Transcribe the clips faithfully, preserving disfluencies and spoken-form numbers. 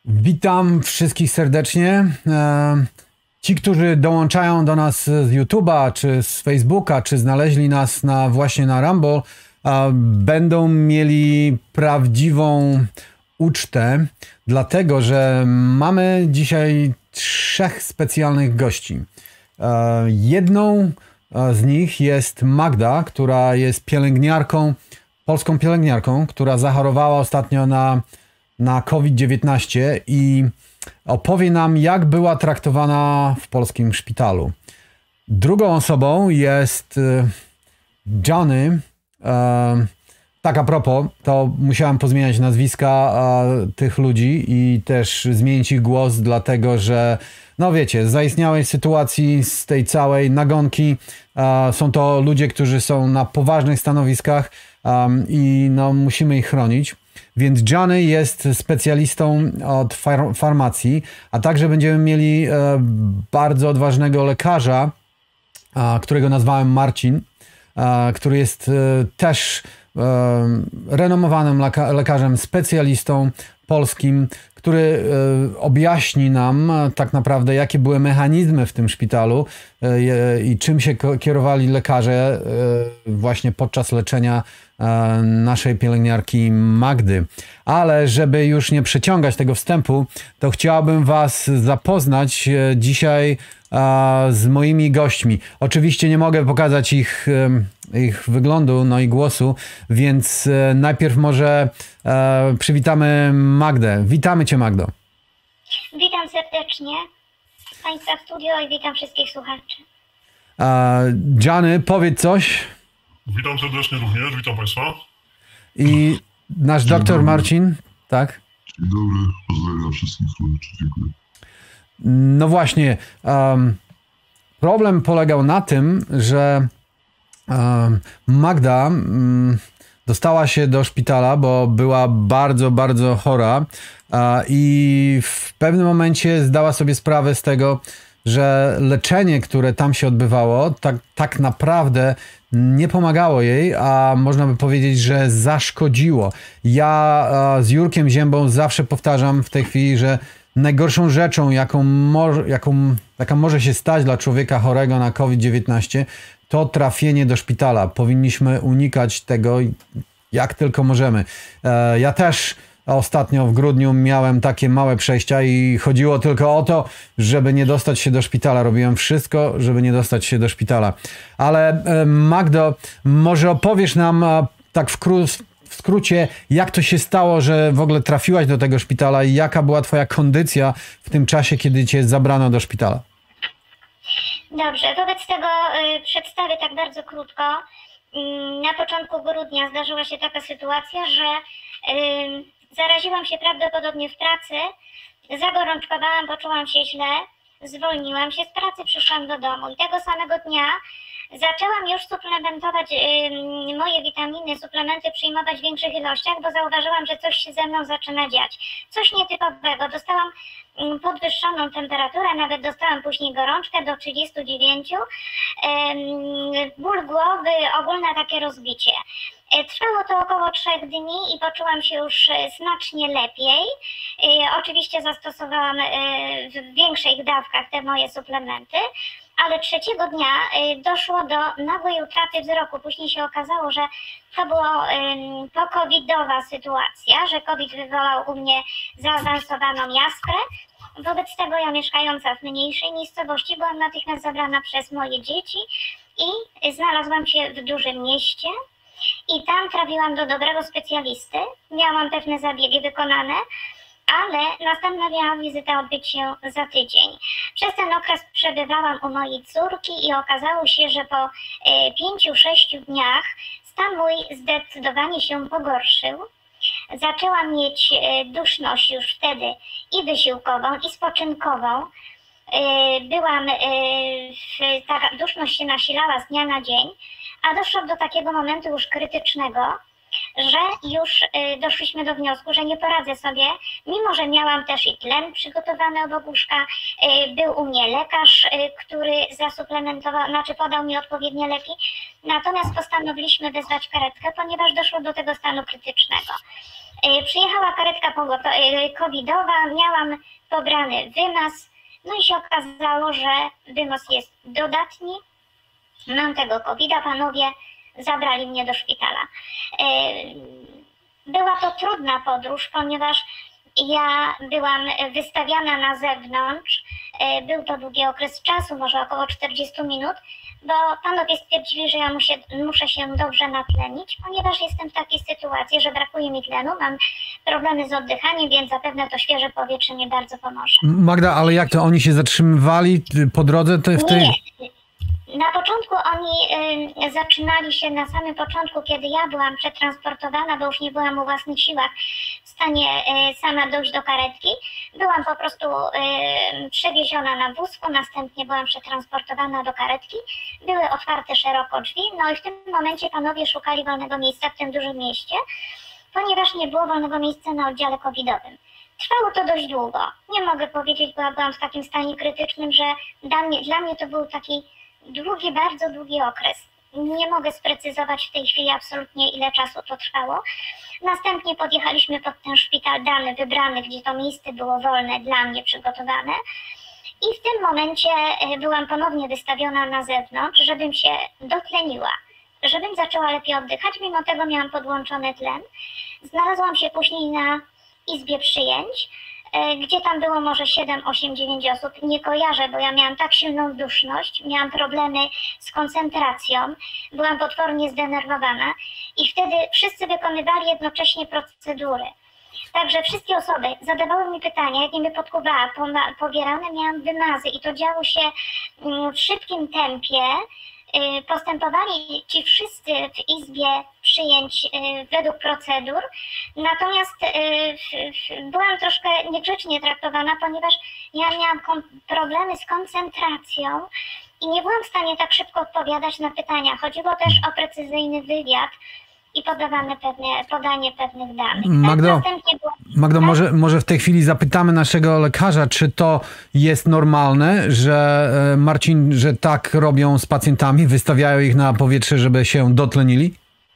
Witam wszystkich serdecznie. E, Ci, którzy dołączają do nas z YouTube'a, czy z Facebooka, czy znaleźli nas na, właśnie na Rumble, e, będą mieli prawdziwą ucztę, dlatego że mamy dzisiaj trzech specjalnych gości. E, Jedną z nich jest Magda, która jest pielęgniarką, polską pielęgniarką, która zachorowała ostatnio na na COVID dziewiętnaście i opowie nam, jak była traktowana w polskim szpitalu. Drugą osobą jest Johnny. Tak a propos, to musiałem pozmieniać nazwiska tych ludzi i też zmienić ich głos, dlatego że, no wiecie, z zaistniałej sytuacji, z tej całej nagonki, są to ludzie, którzy są na poważnych stanowiskach i no, musimy ich chronić. Więc Johnny jest specjalistą od far- farmacji, a także będziemy mieli e, bardzo odważnego lekarza, a, którego nazwałem Marcin, a, który jest e, też e, renomowanym leka- lekarzem, specjalistą polskim, który e, objaśni nam e, tak naprawdę, jakie były mechanizmy w tym szpitalu e, i czym się ko- kierowali lekarze e, właśnie podczas leczenia naszej pielęgniarki Magdy. Ale żeby już nie przeciągać tego wstępu, to chciałbym was zapoznać dzisiaj z moimi gośćmi. Oczywiście nie mogę pokazać ich, ich wyglądu, no i głosu, więc najpierw może przywitamy Magdę. Witamy cię, Magdo. Witam serdecznie Państwa w studio i witam wszystkich słuchaczy. Johnny, powiedz coś. Witam serdecznie również, witam Państwa. I nasz doktor Marcin, tak? Dzień dobry, pozdrawiam wszystkich słuchaczy, dziękuję. No właśnie, um, problem polegał na tym, że um, Magda um, dostała się do szpitala, bo była bardzo, bardzo chora uh, i w pewnym momencie zdała sobie sprawę z tego, że leczenie, które tam się odbywało, tak, tak naprawdę nie pomagało jej, a można by powiedzieć, że zaszkodziło. Ja z Jurkiem Ziębą zawsze powtarzam w tej chwili, że najgorszą rzeczą, jaką, mo- jaką jaka może się stać dla człowieka chorego na COVID dziewiętnaście, to trafienie do szpitala. Powinniśmy unikać tego jak tylko możemy. Ja też ostatnio w grudniu miałem takie małe przejścia i chodziło tylko o to, żeby nie dostać się do szpitala. Robiłem wszystko, żeby nie dostać się do szpitala. Ale Magdo, może opowiesz nam tak w, kró- w skrócie, jak to się stało, że w ogóle trafiłaś do tego szpitala i jaka była twoja kondycja w tym czasie, kiedy cię zabrano do szpitala? Dobrze, wobec tego y, przedstawię tak bardzo krótko. Y, na początku grudnia zdarzyła się taka sytuacja, że y, zaraziłam się prawdopodobnie w pracy, zagorączkowałam, poczułam się źle, zwolniłam się z pracy, przyszłam do domu i tego samego dnia zaczęłam już suplementować y, moje witaminy, suplementy przyjmować w większych ilościach, bo zauważyłam, że coś się ze mną zaczyna dziać. Coś nietypowego. Dostałam y, podwyższoną temperaturę, nawet dostałam później gorączkę do trzydziestu dziewięciu, y, ból głowy, ogólne takie rozbicie. Trwało to około trzech dni i poczułam się już znacznie lepiej. Oczywiście zastosowałam w większych dawkach te moje suplementy, ale trzeciego dnia doszło do nagłej utraty wzroku. Później się okazało, że to była pokowidowa sytuacja, że COVID wywołał u mnie zaawansowaną jaskrę. Wobec tego ja, mieszkająca w mniejszej miejscowości, byłam natychmiast zabrana przez moje dzieci i znalazłam się w dużym mieście. I tam trafiłam do dobrego specjalisty, miałam pewne zabiegi wykonane, ale następna miała wizyta odbyć się za tydzień. Przez ten okres przebywałam u mojej córki i okazało się, że po pięciu, sześciu dniach stan mój zdecydowanie się pogorszył. Zaczęłam mieć duszność już wtedy i wysiłkową, i spoczynkową. Byłam, ta duszność się nasilała z dnia na dzień, a doszło do takiego momentu już krytycznego, że już doszliśmy do wniosku, że nie poradzę sobie, mimo że miałam też i tlen przygotowany obok łóżka. Był u mnie lekarz, który zasuplementował, znaczy podał mi odpowiednie leki, natomiast postanowiliśmy wezwać karetkę, ponieważ doszło do tego stanu krytycznego. Przyjechała karetka covidowa, miałam pobrany wymaz, no i się okazało, że wymaz jest dodatni. Mam tego kowida, panowie zabrali mnie do szpitala. Była to trudna podróż, ponieważ ja byłam wystawiana na zewnątrz. Był to długi okres czasu, może około czterdzieści minut, bo panowie stwierdzili, że ja muszę, muszę się dobrze natlenić, ponieważ jestem w takiej sytuacji, że brakuje mi tlenu, mam problemy z oddychaniem, więc zapewne to świeże powietrze mi bardzo pomoże. Magda, ale jak to, oni się zatrzymywali po drodze te, w tej... Nie. Na początku oni y, zaczynali się na samym początku, kiedy ja byłam przetransportowana, bo już nie byłam o własnych siłach w stanie y, sama dojść do karetki. Byłam po prostu y, przewieziona na wózku, następnie byłam przetransportowana do karetki. Były otwarte szeroko drzwi, no i w tym momencie panowie szukali wolnego miejsca w tym dużym mieście, ponieważ nie było wolnego miejsca na oddziale covidowym. Trwało to dość długo. Nie mogę powiedzieć, bo ja byłam w takim stanie krytycznym, że dla mnie, dla mnie to był taki długi, bardzo długi okres. Nie mogę sprecyzować w tej chwili absolutnie, ile czasu to trwało. Następnie podjechaliśmy pod ten szpital dany, wybrany, gdzie to miejsce było wolne, dla mnie przygotowane. I w tym momencie byłam ponownie wystawiona na zewnątrz, żebym się dotleniła, żebym zaczęła lepiej oddychać. Mimo tego miałam podłączony tlen. Znalazłam się później na izbie przyjęć, gdzie tam było może siedem, osiem, dziewięć osób. Nie kojarzę, bo ja miałam tak silną duszność, miałam problemy z koncentracją, byłam potwornie zdenerwowana i wtedy wszyscy wykonywali jednocześnie procedury. Także wszystkie osoby zadawały mi pytania, jak nie podkuwała, pobierane miałam wymazy i to działo się w szybkim tempie. Postępowali ci wszyscy w izbie przyjęć według procedur, natomiast byłam troszkę niegrzecznie traktowana, ponieważ ja miałam problemy z koncentracją i nie byłam w stanie tak szybko odpowiadać na pytania. Chodziło też o precyzyjny wywiad i podawane pewne, podanie pewnych danych. Magdo, tak, było... Magdo tak? może, może w tej chwili zapytamy naszego lekarza, czy to jest normalne, że Marcin, że tak robią z pacjentami, wystawiają ich na powietrze, żeby się dotlenili?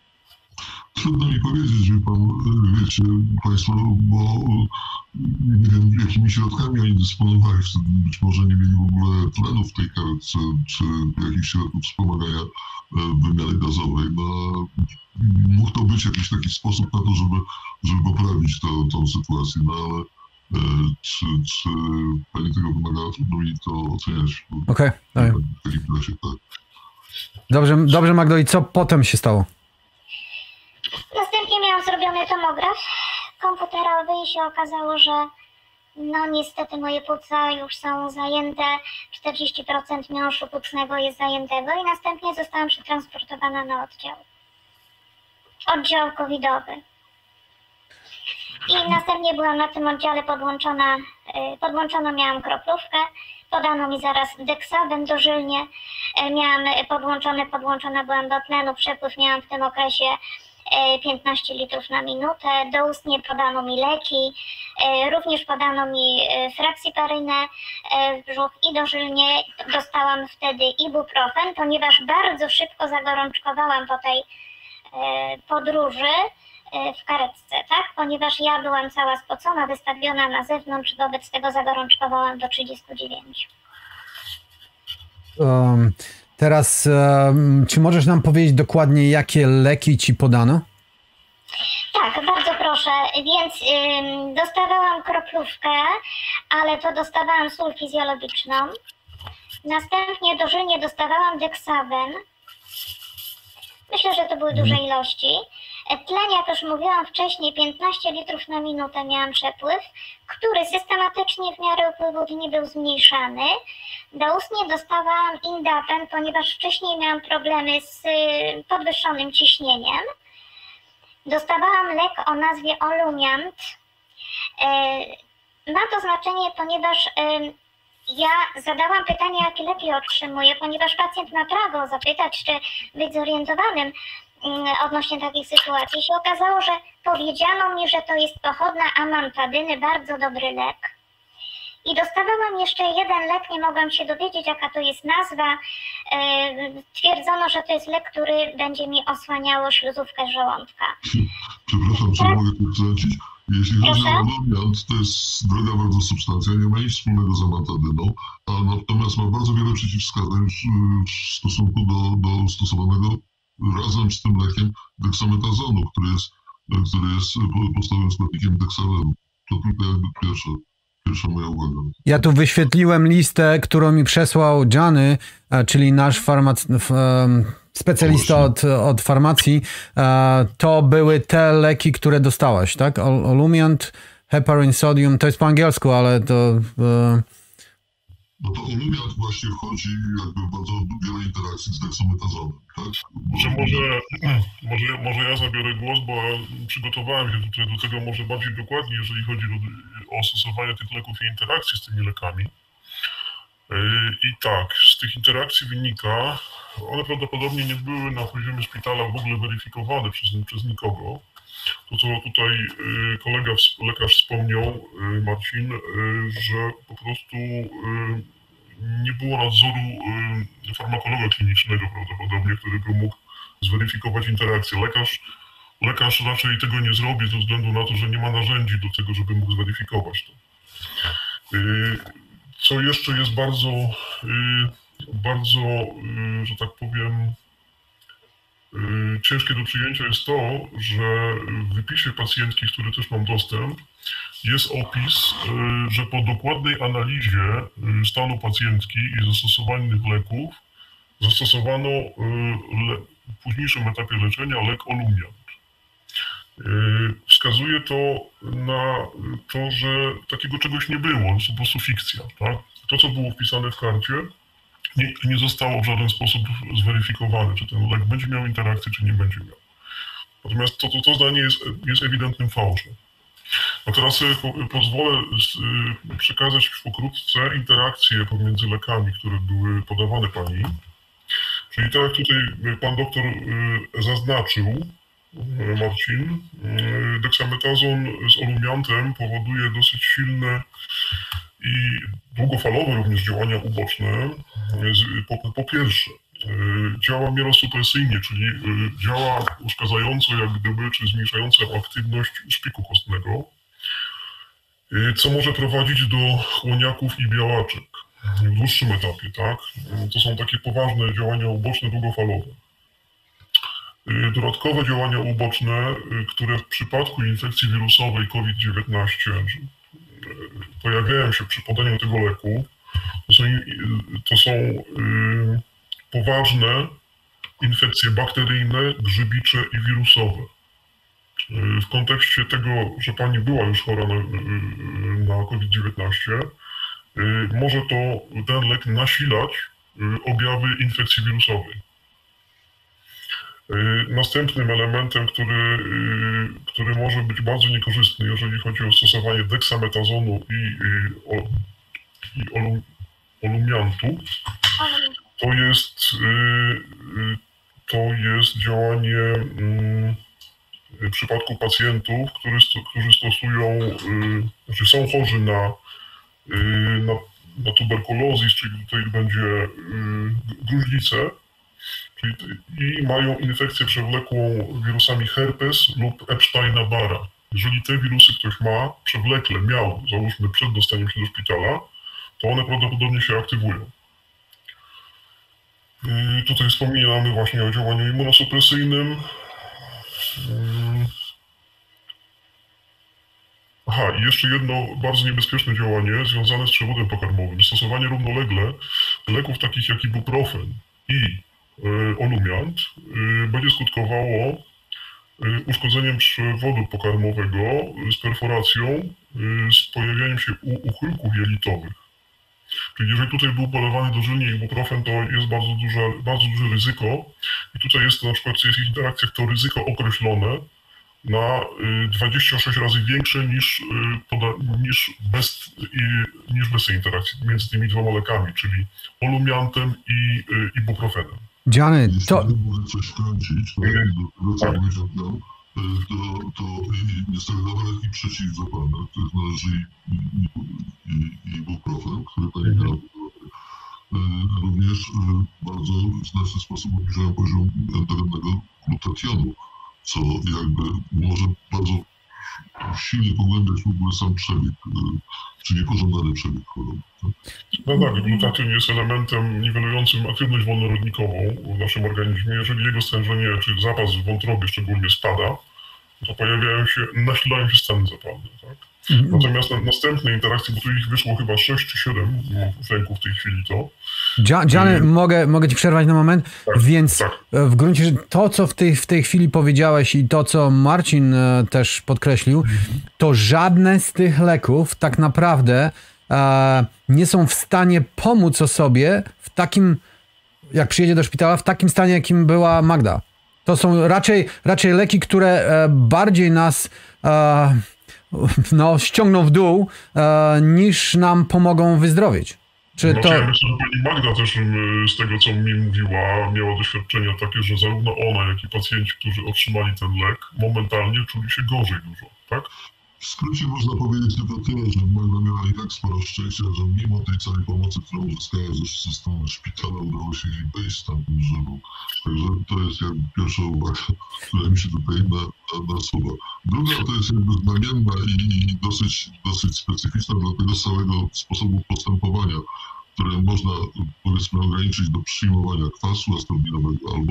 Trudno mi powiedzieć, że pan, wiecie, państwo, bo nie wiem, jakimi środkami oni dysponowali. Wtedy być może nie mieli w ogóle tlenu w tej karetce, czy jakichś środków wspomagania wymiany gazowej. No, mógł to być jakiś taki sposób na to, żeby, żeby poprawić to, tą sytuację, no ale e, czy, czy pani tego wymagała, trudno mi to oceniać. Okej, okay, w takim razie, tak. Dobrze, dobrze, Magdo, i co potem się stało? Następnie miałam zrobiony tomograf komputerowy i się okazało, że no niestety moje płuca już są zajęte, czterdzieści procent miąższu płucnego jest zajętego i następnie zostałam przetransportowana na oddział. Oddział covidowy. I następnie byłam na tym oddziale podłączona, podłączono miałam kroplówkę, podano mi zaraz deksaben dożylnie, miałam podłączone, podłączona byłam do tlenu, przepływ miałam w tym okresie piętnaście litrów na minutę, doustnie podano mi leki, również podano mi fraksiparynę w brzuch i dożylnie dostałam wtedy ibuprofen, ponieważ bardzo szybko zagorączkowałam po tej podróży w karetce, tak? Ponieważ ja byłam cała spocona, wystawiona na zewnątrz, wobec tego zagorączkowałam do trzydziestu dziewięciu. Um, teraz, um, czy możesz nam powiedzieć dokładnie, jakie leki ci podano? Tak, bardzo proszę. Więc ym, dostawałam kroplówkę, ale to dostawałam sól fizjologiczną. Następnie dożylnie dostawałam deksaben. Myślę, że to były duże ilości. Tlen, jak już mówiłam wcześniej, piętnaście litrów na minutę miałam przepływ, który systematycznie w miarę upływu dni był zmniejszany. Doustnie dostawałam indapen, ponieważ wcześniej miałam problemy z podwyższonym ciśnieniem. Dostawałam lek o nazwie Olumiant. Ma to znaczenie, ponieważ ja zadałam pytanie, jakie leki otrzymuję, ponieważ pacjent ma prawo zapytać, czy być zorientowanym odnośnie takich sytuacji. Się okazało, że powiedziano mi, że to jest pochodna amantadyny, bardzo dobry lek. I dostawałam jeszcze jeden lek, nie mogłam się dowiedzieć, jaka to jest nazwa. Twierdzono, że to jest lek, który będzie mi osłaniało śluzówkę żołądka. Przepraszam, czy mogę tu wtrącić? Jeśli chodzi o olumiant, to jest droga bardzo substancja, nie ma nic wspólnego z amantadyną, a natomiast ma bardzo wiele przeciwwskazań w stosunku do, do stosowanego razem z tym lekiem deksametazonu, który jest, który jest podstawowym składnikiem deksalenu. To tylko jakby pierwsze. Pierwsza moja uwaga. Ja tu wyświetliłem listę, którą mi przesłał Johnny, czyli nasz farmac... specjalista od, od farmacji. To były te leki, które dostałaś, tak? Olumiant, heparin, sodium, to jest po angielsku, ale to... No to olumiant właśnie wchodzi jakby bardzo wiele interakcji z deksometazonem, tak? Może, może, może, może ja zabiorę głos, bo przygotowałem się tutaj do tego może bardziej dokładnie, jeżeli chodzi o, o stosowanie tych leków i interakcji z tymi lekami. I tak, z tych interakcji wynika, one prawdopodobnie nie były na poziomie szpitala w ogóle weryfikowane przez, przez nikogo. To, co tutaj kolega lekarz wspomniał, Marcin, że po prostu nie było nadzoru farmakologa klinicznego prawdopodobnie, który by mógł zweryfikować interakcję. Lekarz, lekarz raczej tego nie zrobi ze względu na to, że nie ma narzędzi do tego, żeby mógł zweryfikować to. Co jeszcze jest bardzo, bardzo, że tak powiem, ciężkie do przyjęcia jest to, że w wypisie pacjentki, który też mam dostęp, jest opis, że po dokładnej analizie stanu pacjentki i zastosowanych leków zastosowano w późniejszym etapie leczenia lek olumiant. Wskazuje to na to, że takiego czegoś nie było, to jest po prostu fikcja. Tak? To, co było wpisane w karcie, nie, nie zostało w żaden sposób zweryfikowane, czy ten lek będzie miał interakcję, czy nie będzie miał. Natomiast to, to, to zdanie jest, jest ewidentnym fałszem. A teraz sobie po, pozwolę przekazać pokrótce interakcje pomiędzy lekami, które były podawane pani. Czyli tak jak tutaj pan doktor zaznaczył, Marcin, deksametazon z olumiantem powoduje dosyć silne i długofalowe również działania uboczne. Po, po pierwsze, działa mielosupresyjnie, czyli działa uszkadzająco jak gdyby, czy zmniejszająco aktywność szpiku kostnego, co może prowadzić do chłoniaków i białaczek w dłuższym etapie, tak? To są takie poważne działania uboczne, długofalowe. Dodatkowe działania uboczne, które w przypadku infekcji wirusowej COVID dziewiętnaście pojawiają się przy podaniu tego leku, to są, to są y, poważne infekcje bakteryjne, grzybicze i wirusowe. Y, w kontekście tego, że pani była już chora na, y, na COVID dziewiętnaście, y, może to ten lek nasilać y, objawy infekcji wirusowej. Następnym elementem, który, który może być bardzo niekorzystny, jeżeli chodzi o stosowanie deksametazonu i, i, i olum, olumiantu, to jest, to jest działanie w przypadku pacjentów, którzy, którzy stosują, znaczy są chorzy na, na, na tuberkulozis, czyli tutaj będzie gruźlicę, i mają infekcję przewlekłą wirusami herpes lub Epsteina-Barra. Jeżeli te wirusy ktoś ma, przewlekle miał, załóżmy przed dostaniem się do szpitala, to one prawdopodobnie się aktywują. I tutaj wspominamy właśnie o działaniu immunosupresyjnym. Aha, i jeszcze jedno bardzo niebezpieczne działanie związane z przewodem pokarmowym. Stosowanie równolegle leków takich jak ibuprofen i olumiant będzie skutkowało uszkodzeniem przewodu pokarmowego z perforacją, z pojawianiem się uchyłków jelitowych. Czyli jeżeli tutaj był podawany dożylnie ibuprofen, to jest bardzo duże, bardzo duże ryzyko i tutaj jest to na przykład w tych interakcjach to ryzyko określone na dwadzieścia sześć razy większe niż, niż, bez, niż bez tej interakcji między tymi dwoma lekami, czyli olumiantem i ibuprofenem. Johnny, to... Jeśli mogę coś wtrącić, to do tego, co powiedział, to, to niesterydowe leki przeciwzapalne, w których należy i, i, i ibuprofen, który pani miała. Również bardzo w znaczny sposób obniżają poziom endogennego glutationu, co jakby może bardzo silnie pogłębiać w ogóle sam przebieg, czy niepożądany przebieg choroby. No tak, glutation jest elementem niwelującym aktywność wolnorodnikową w naszym organizmie. Jeżeli jego stężenie, czy zapas w wątrobie szczególnie spada, to pojawiają się, nasilają się stany zapalne. Tak? Natomiast na następne interakcje, bo tu ich wyszło chyba sześć czy siedem w ręku w tej chwili to. Gianni, mogę, mogę ci przerwać na moment? Tak, Więc tak. w gruncie rzeczy to, co w tej, w tej chwili powiedziałeś i to, co Marcin też podkreślił, to żadne z tych leków tak naprawdę e, nie są w stanie pomóc osobie w takim, jak przyjedzie do szpitala, w takim stanie, jakim była Magda. To są raczej, raczej leki, które e, bardziej nas e, no, ściągną w dół, e, niż nam pomogą wyzdrowieć. Czy no, to... Ja myślę, że pani Magda też z tego, co mi mówiła, miała doświadczenia takie, że zarówno ona, jak i pacjenci, którzy otrzymali ten lek, momentalnie czuli się gorzej dużo, tak? W skrócie można powiedzieć tylko tyle, że Magda miała i tak sporo szczęścia, że mimo tej całej pomocy, którą uzyskała ze strony szpitala, udało się jej wyjść z tamtym żywą. Także to jest jakby pierwsza uwaga, która mi się tutaj na, na, nasuwa. Druga to jest jakby znamienna i, i dosyć, dosyć specyficzna dla tego całego sposobu postępowania, które można, powiedzmy, ograniczyć do przyjmowania kwasu askorbinowego albo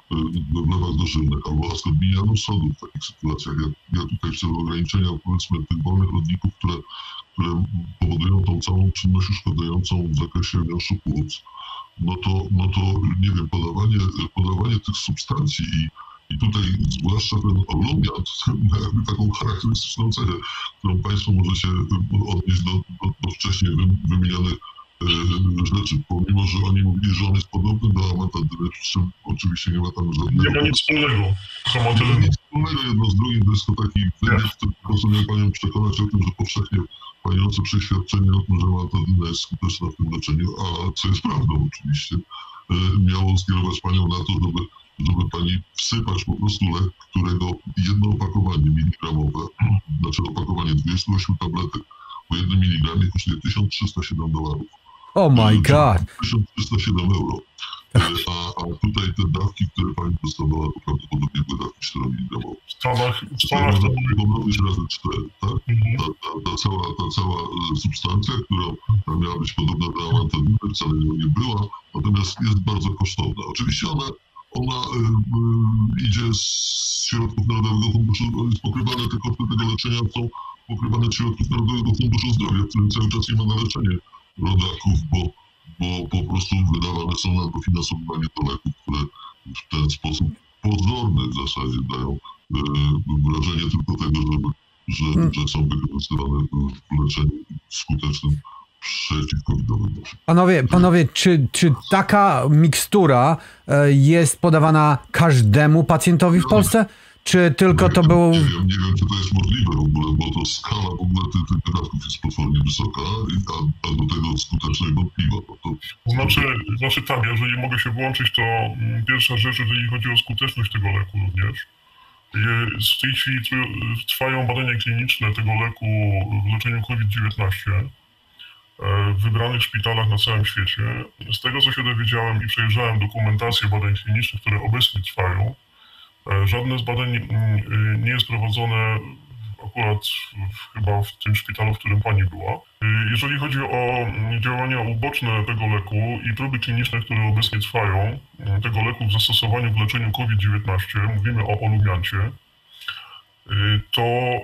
we wlewach dożylnych, albo askorbinianu sodu w takich sytuacjach. Ja, ja tutaj w celu ograniczenia, powiedzmy, tych wolnych rodników, które, które powodują tą całą czynność uszkadzającą w zakresie miąższu płuc, no to, no to nie wiem, podawanie, podawanie tych substancji i I tutaj zwłaszcza ten olumiant ma jakby taką charakterystyczną cechę, którą Państwo możecie odnieść do, do, do wcześniej wymienionych rzeczy, pomimo że oni mówili, że on jest podobny do amantadyny, przy czym oczywiście nie ma tam żadnego... Nie ma nic wspólnego z Nie ma amantadyną. nic wspólnego jedno z drugim, to jest to taki wynik, który po prostu miał Panią przekonać o tym, że powszechnie panujące przeświadczenie o tym, że amantadyna jest skuteczna w tym leczeniu, a co jest prawdą oczywiście, miało skierować Panią na to, żeby, żeby Pani wsypać po prostu lek, którego jedno opakowanie miligramowe, znaczy opakowanie dwadzieścia osiem tabletek po jednym miligramie kosztuje tysiąc trzysta siedem dolarów. Oh my god. tysiąc trzysta siedem euro. A, a tutaj te dawki, które pani dostawała, to prawdopodobnie były dawki cztery miligramowe. W Stanach, w Stanach to były... Pomnożyć razy cztery, tak? Mhm. Ta, ta, ta, cała, ta cała substancja, która miała być podobna do amantadyny, wcale nią nie była, natomiast jest bardzo kosztowna. Oczywiście ona, ona y, y, idzie z środków Narodowego Funduszu, jest pokrywane, te koszty tego leczenia są pokrywane z środków Narodowego Funduszu Zdrowia, w którym cały czas nie ma na leczenie rodaków, bo, bo po prostu wydawane są na dofinansowywanie do leków, które w ten sposób pozorny w zasadzie dają e, wrażenie tylko tego, żeby, że, hmm. że są wykorzystywane w leczeniu skutecznym przeciwkowidowym. Panowie, panowie czy, czy taka mikstura jest podawana każdemu pacjentowi w Polsce? Czy tylko to było... Nie wiem, nie wiem, czy to jest możliwe w ogóle, bo to skala w ogóle tych, tych wydatków jest potwornie wysoka, a, a do tego skuteczność wątpliwa. No to... Znaczy, znaczy tak, jeżeli mogę się włączyć, to pierwsza rzecz, jeżeli chodzi o skuteczność tego leku również. W tej chwili trwają badania kliniczne tego leku w leczeniu COVID dziewiętnaście w wybranych szpitalach na całym świecie. Z tego, co się dowiedziałem i przejrzałem dokumentację badań klinicznych, które obecnie trwają, żadne z badań nie jest prowadzone akurat w, chyba w tym szpitalu, w którym pani była. Jeżeli chodzi o działania uboczne tego leku i próby kliniczne, które obecnie trwają, tego leku w zastosowaniu w leczeniu COVID dziewiętnaście, mówimy o olumiancie, to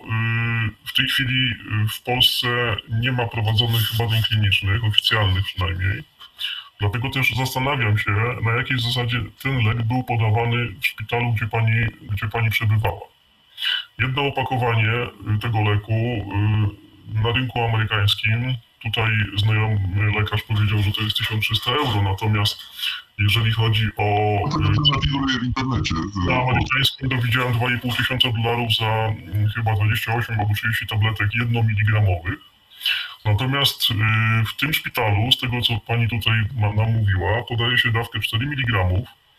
w tej chwili w Polsce nie ma prowadzonych badań klinicznych, oficjalnych przynajmniej. Dlatego też zastanawiam się, na jakiej zasadzie ten lek był podawany w szpitalu, gdzie pani, gdzie pani przebywała. Jedno opakowanie tego leku na rynku amerykańskim, tutaj znajomy lekarz powiedział, że to jest tysiąc trzysta euro, natomiast jeżeli chodzi o... No to figuruje w internecie. Na amerykańskim to widziałem dwa i pół tysiąca dolarów za chyba dwadzieścia osiem albo trzydzieści tabletek jednomiligramowych. Natomiast w tym szpitalu, z tego co pani tutaj nam mówiła, podaje się dawkę cztery miligramy,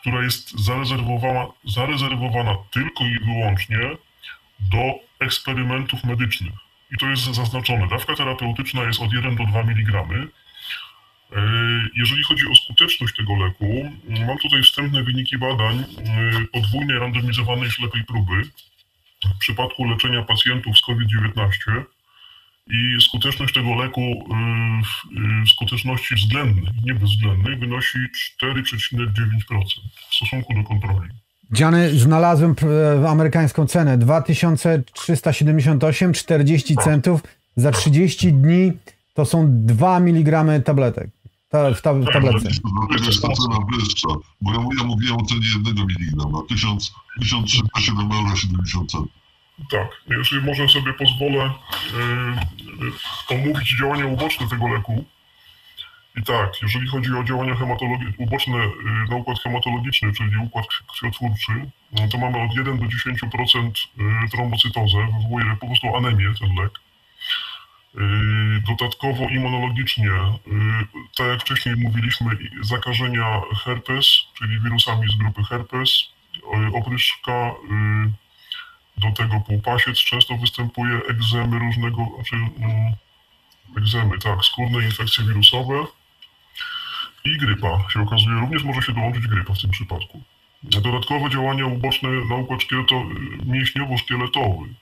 która jest zarezerwowana, zarezerwowana tylko i wyłącznie do eksperymentów medycznych. I to jest zaznaczone. Dawka terapeutyczna jest od jeden do dwóch miligramów. Jeżeli chodzi o skuteczność tego leku, mam tutaj wstępne wyniki badań podwójnej randomizowanej ślepej próby w przypadku leczenia pacjentów z COVID dziewiętnaście i skuteczność tego leku w skuteczności względnej, nie bezwzględnej, wynosi cztery przecinek dziewięć procent w stosunku do kontroli. Dziany, znalazłem amerykańską cenę dwa tysiące trzysta siedemdziesiąt osiem, czterdzieści centów za trzydzieści dni, to są dwa miligramy tabletek. Ta, w, ta, w tabletce. Dlatego jest ta cena wyższa, bo ja, ja mówiłem o cenie jednego miligrama, tysiąc trzysta siedem euro siedemdziesiąt centów. Tak, jeśli może sobie pozwolę yy, omówić działania uboczne tego leku. I tak, jeżeli chodzi o działania hematologi- uboczne yy, na układ hematologiczny, czyli układ krwiotwórczy, no to mamy od jeden do dziesięciu procent yy, trombocytozę, wywołuje po prostu anemię ten lek. Dodatkowo immunologicznie, tak jak wcześniej mówiliśmy, zakażenia herpes, czyli wirusami z grupy herpes, opryszka, do tego półpasiec często występuje, egzemy różnego, znaczy egzemy, tak, skórne infekcje wirusowe i grypa się okazuje, również może się dołączyć grypa w tym przypadku. Dodatkowo działania uboczne na układ mięśniowo-szkieletowy.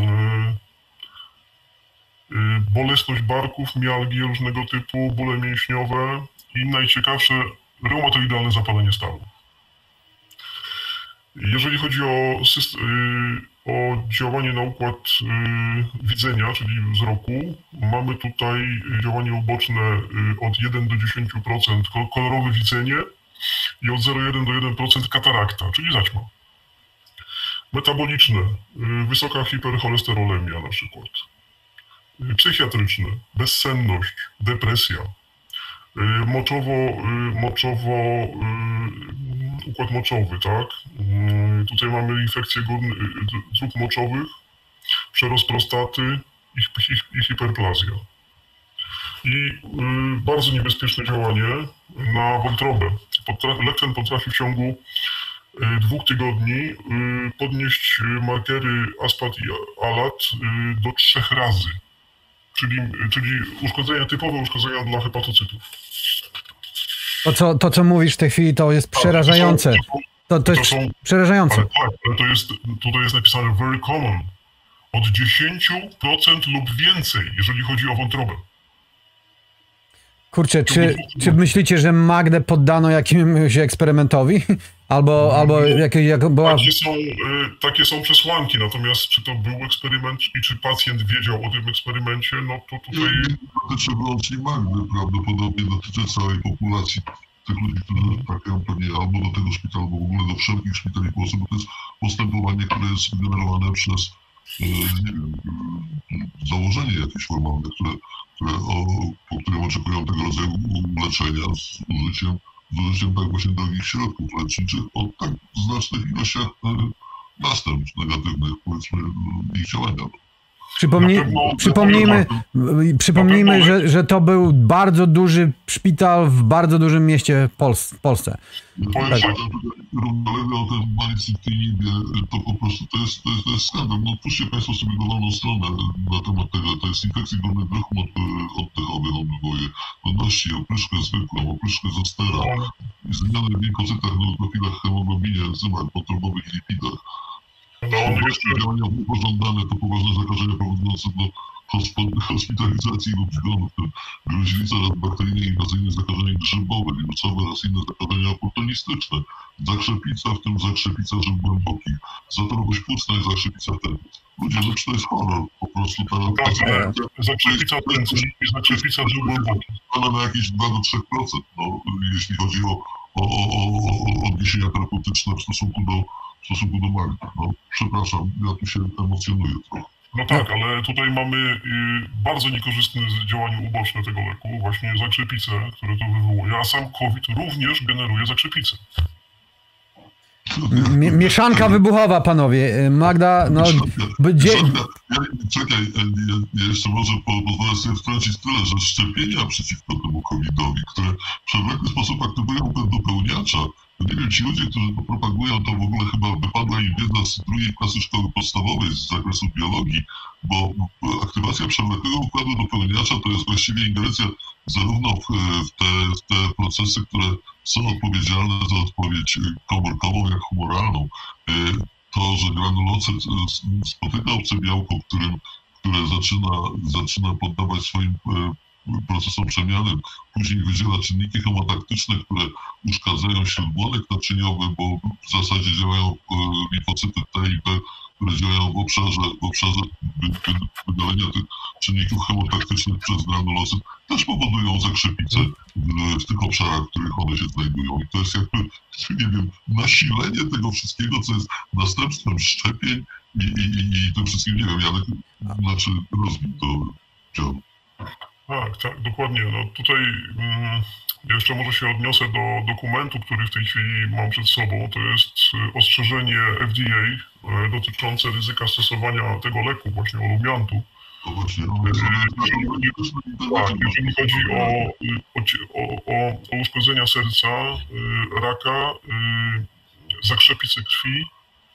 Bolesność barków, mialgie różnego typu, bóle mięśniowe i najciekawsze reumatoidalne zapalenie stawu. Jeżeli chodzi o, o działanie na układ widzenia, czyli wzroku, mamy tutaj działanie uboczne od jeden do dziesięciu procent kolorowe widzenie i od zero przecinek jeden do jeden procent katarakta, czyli zaćma. Metaboliczne, wysoka hipercholesterolemia na przykład. Psychiatryczne, bezsenność, depresja, moczowo, moczowo, układ moczowy, tak? Tutaj mamy infekcje dróg moczowych, przerost prostaty i, i, i hiperplazja. I bardzo niebezpieczne działanie na wątrobę. Lek ten potrafi w ciągu dwóch tygodni podnieść markery aspat i alat do trzech razy. Czyli, czyli uszkodzenia, typowe uszkodzenia dla hepatocytów. To co, to, co mówisz w tej chwili, to jest przerażające. To, to jest to są, przerażające. Ale tak, ale to jest, tutaj jest napisane very common. Od dziesięciu procent lub więcej, jeżeli chodzi o wątrobę. Kurczę, czy, czy myślicie, że Magdę poddano jakiemuś eksperymentowi? Albo, no, albo jakieś... Jak była... takie, są, y, takie są przesłanki, natomiast czy to był eksperyment i czy pacjent wiedział o tym eksperymencie, no to tutaj... Nie dotyczy wyłącznie Magdy, prawdopodobnie dotyczy całej populacji tych ludzi, którzy trafiają pewnie albo do tego szpitala, albo w ogóle do wszelkich szpitali w Polsce, bo to jest postępowanie, które jest generowane przez y, nie wiem, y, założenie jakieś formalne, które, które, o, po którym oczekują tego rodzaju leczenia z użyciem z użyciem tak właśnie drogich środków leczniczych o tak znacznych ilościach następstw negatywnych, powiedzmy, ich działania. Przypomnij, przypomnijmy, przypomnijmy że, że to był bardzo duży szpital w bardzo dużym mieście w Polsce. Powiem tak. Że równolegle o tym malicytynie, to po prostu to jest, to jest, to jest skandal. No otwórzcie Państwo sobie dowolną stronę na temat tego, to jest infekcji górnych dróg oddechowych, odbywoje, godności, opryszkę zwykłą, opryszkę zostera, zmiany w linkocytach, neutrofilach, hemoglobinie, enzymach, wątrobowych i lipidach. No, jeszcze działania pożądane to poważne zakażenia prowadzące do hospitalizacji lub zgonów, gruźlica, bakteryjne i inwazyjne zakażenia grzybowe, wirusowe oraz inne zakażenia oportunistyczne, zakrzepica, w tym zakrzepica żył głębokich, zatorowość płucna i zakrzepica tętnic. Ludzie, no to jest horror, po prostu ta... Tak, zakrzepica tętnic i zakrzepica żył głębokich. Ale na jakieś dwa do trzech procent, no, jeśli chodzi o, o, o, o odniesienia terapeutyczne w stosunku do w stosunku do Magdy. No, przepraszam, ja tu się emocjonuję trochę. No tak, ale tutaj mamy y, bardzo niekorzystne działanie uboczne tego leku, właśnie zakrzepice, które to wywołuje, a sam COVID również generuje zakrzepice. Mieszanka wybuchowa, panowie. Magda, no... Mieszanka, dzie... mieszanka, ja, czekaj, ja, ja jeszcze może po, pozwolę sobie wtrącić tyle, że szczepienia przeciwko temu covidowi, które w przewlekły sposób aktywują ten dopełniacza, to nie wiem, ci ludzie, którzy to propagują, to w ogóle chyba wypadła im wiedza z drugiej klasy szkoły podstawowej z zakresu biologii, bo aktywacja przewlekłego układu dopełniacza to jest właściwie ingerencja zarówno w, w, te, w te procesy, które są odpowiedzialne za odpowiedź komórkową, jak humoralną. To, że granulocyt spotyka obce białko, którym, które zaczyna, zaczyna poddawać swoim procesom przemiany, później wydziela czynniki chemotaktyczne, które uszkadzają śródbłonek naczyniowy, bo w zasadzie działają limfocyty T i B, które działają w obszarze, w obszarze wydalenia tych czynników chemotaktycznych przez granulocyt, też powodują zakrzepicę w, w tych obszarach, w których one się znajdują. I to jest jakby, nie wiem, nasilenie tego wszystkiego, co jest następstwem szczepień i, i, i tym wszystkim, nie wiem, Janek, znaczy rozwój to działa. Tak, tak, dokładnie. No tutaj mm, jeszcze może się odniosę do dokumentu, który w tej chwili mam przed sobą. To jest ostrzeżenie F D A dotyczące ryzyka stosowania tego leku, właśnie olumiantu. To właśnie, no, tak, jeżeli chodzi o, o, o, o uszkodzenia serca, raka, zakrzepicę krwi,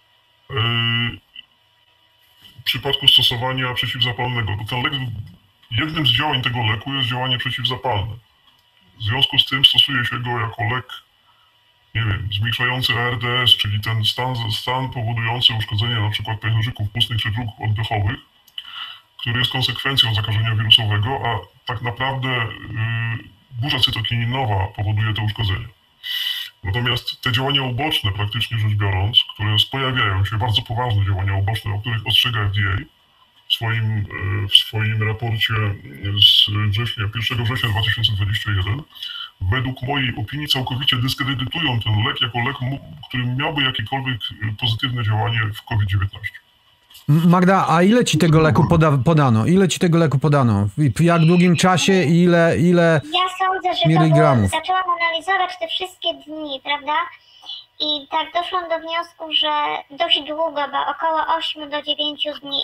w przypadku stosowania przeciwzapalnego. Ten lek, jednym z działań tego leku jest działanie przeciwzapalne. W związku z tym stosuje się go jako lek, nie wiem, zmniejszający A R D S, czyli ten stan, stan powodujący uszkodzenie na przykład pęcherzyków ustnych czy dróg oddechowych, który jest konsekwencją zakażenia wirusowego, a tak naprawdę yy, burza cytokininowa powoduje to uszkodzenie. Natomiast te działania uboczne, praktycznie rzecz biorąc, które pojawiają się, bardzo poważne działania uboczne, o których ostrzega F D A w swoim, w swoim raporcie z września, pierwszego września dwa tysiące dwudziestego pierwszego, według mojej opinii całkowicie dyskredytują ten lek jako lek, który miałby jakiekolwiek pozytywne działanie w COVID dziewiętnaście. Magda, a ile ci tego leku poda podano? Ile ci tego leku podano? W jak długim czasie i ile, ile Ja sądzę, że miligramów? To było, zaczęłam analizować te wszystkie dni, prawda? I tak doszłam do wniosku, że dość długo, bo około ośmiu do dziewięciu dni.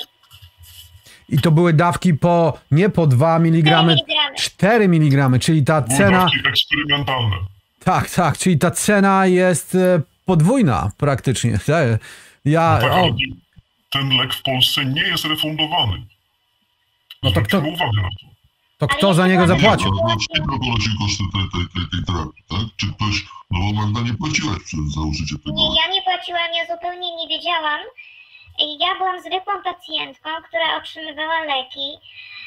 I to były dawki po, nie po dwa miligramy, cztery miligramy, czyli ta cena... Dawki eksperymentalne. Tak, tak, czyli ta cena jest podwójna praktycznie. Ja... No tak, o... ten lek w Polsce nie jest refundowany. No to kto, uwagę na to. to kto za niego zapłacił? Kto ponosi koszty tej, tej, tej, tej terapii, tak? Czy ktoś, no bo Magda nie płaciłaś za użycie tego? Nie, ja nie płaciłam, ja zupełnie nie wiedziałam. Ja byłam zwykłą pacjentką, która otrzymywała leki,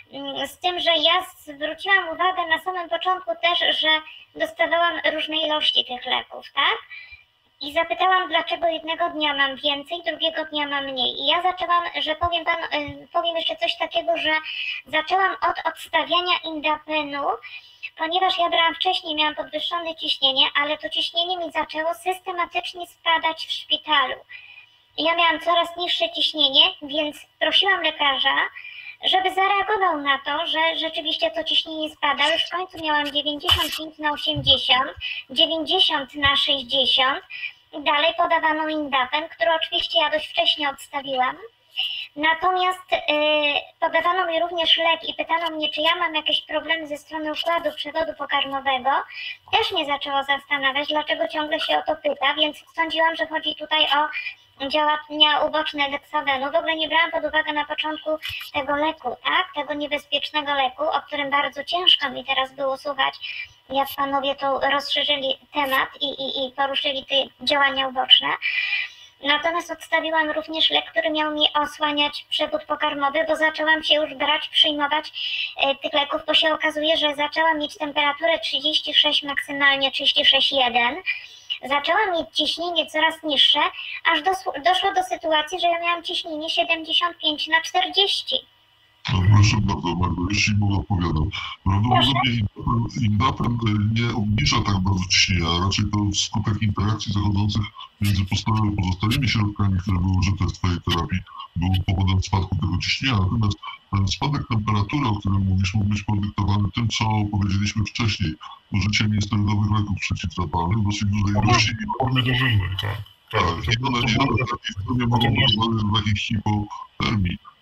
z tym, że ja zwróciłam uwagę na samym początku też, że dostawałam różne ilości tych leków, tak? I zapytałam, dlaczego jednego dnia mam więcej, drugiego dnia mam mniej. I ja zaczęłam, że powiem pan, powiem jeszcze coś takiego, że zaczęłam od odstawiania indapenu, ponieważ ja brałam wcześniej, miałam podwyższone ciśnienie, ale to ciśnienie mi zaczęło systematycznie spadać w szpitalu. Ja miałam coraz niższe ciśnienie, więc prosiłam lekarza, żeby zareagował na to, że rzeczywiście to ciśnienie spada. Już w końcu miałam dziewięćdziesiąt pięć na osiemdziesiąt, dziewięćdziesiąt na sześćdziesiąt. Dalej podawano indapen, który oczywiście ja dość wcześnie odstawiłam. Natomiast yy, podawano mi również lek i pytano mnie, czy ja mam jakieś problemy ze strony układu przewodu pokarmowego. Też mnie zaczęło zastanawiać, dlaczego ciągle się o to pyta, więc sądziłam, że chodzi tutaj o działania uboczne deksawenu. W ogóle nie brałam pod uwagę na początku tego leku, tak? Tego niebezpiecznego leku, o którym bardzo ciężko mi teraz było słuchać, jak panowie tu rozszerzyli temat i, i, i poruszyli te działania uboczne. Natomiast odstawiłam również lek, który miał mi osłaniać przewód pokarmowy, bo zaczęłam się już brać, przyjmować e, tych leków, bo się okazuje, że zaczęłam mieć temperaturę trzydzieści sześć, maksymalnie trzydzieści sześć przecinek jeden. Zaczęłam mieć ciśnienie coraz niższe, aż doszło, doszło do sytuacji, że ja miałam ciśnienie siedemdziesiąt pięć na czterdzieści. No proszę bardzo, Magdo, jeśli mogę opowiadam. Prawdopodobnie indapen nie obniża tak bardzo ciśnienia, a raczej to skutek interakcji zachodzących między pozostałymi środkami, które były użyte w twojej terapii, był powodem spadku tego ciśnienia. Natomiast ten spadek temperatury, o którym mówisz, mógł być podyktowany tym, co powiedzieliśmy wcześniej, użyciem niesterydowych leków przeciwzapalnych w dosyć dużej ilości. Formy dożylnej, tak. Tak, i one nie mogą prowadzić do takiej hipotermii.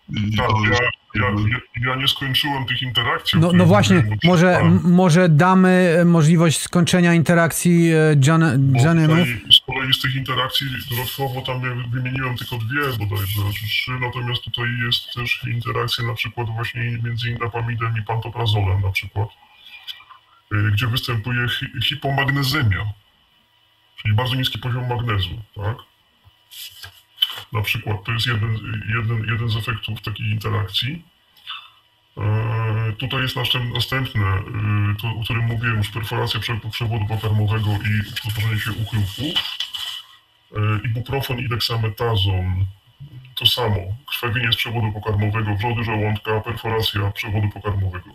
I Tak, to ja, jest, ja, ja, ja nie skończyłem tych interakcji. o No, których no właśnie, mówiłem, bo może, czytałem, m- może damy możliwość skończenia interakcji e, Jan- bo Janenów. tutaj z kolei z tych interakcji dodatkowo tam ja wymieniłem tylko dwie bodajże, czy trzy, natomiast tutaj jest też interakcja na przykład właśnie między indapamidem i pantoprazolem na przykład, y, gdzie występuje hi- hipomagnezemia, czyli bardzo niski poziom magnezu, tak? Na przykład to jest jeden, jeden, jeden z efektów takiej interakcji. E, tutaj jest następ, następne, e, to, o którym mówiłem już, perforacja prze- przewodu pokarmowego i utworzenie się uchyłków. E, ibuprofen i deksametazon, to samo, krwawienie z przewodu pokarmowego, wrzody żołądka, perforacja przewodu pokarmowego.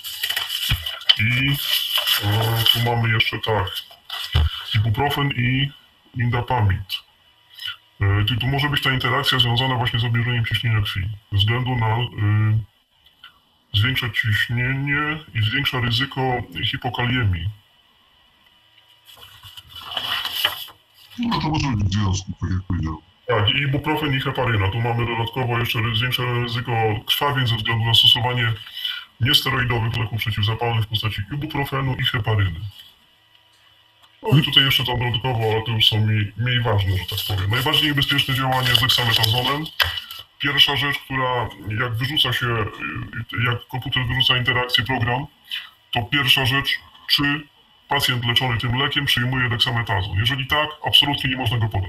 I e, tu mamy jeszcze tak, ibuprofen i indapamid. Tu, tu może być ta interakcja związana właśnie z obniżeniem ciśnienia krwi. Ze względu na y, zwiększa ciśnienie i zwiększa ryzyko hipokaliemii. no to może być w związku, tak jak powiedziałem. Tak, i ibuprofen i heparyna. Tu mamy dodatkowo jeszcze ry- zwiększone ryzyko krwawień ze względu na stosowanie niesteroidowych leków przeciwzapalnych w postaci ibuprofenu i heparyny. No i tutaj jeszcze tam dodatkowo, ale to już są mniej, mniej ważne, że tak powiem. Najbardziej niebezpieczne działanie z deksametazonem. Pierwsza rzecz, która jak wyrzuca się, jak komputer wyrzuca interakcję, program, to pierwsza rzecz, czy pacjent leczony tym lekiem przyjmuje deksametazon. Jeżeli tak, absolutnie nie można go podać.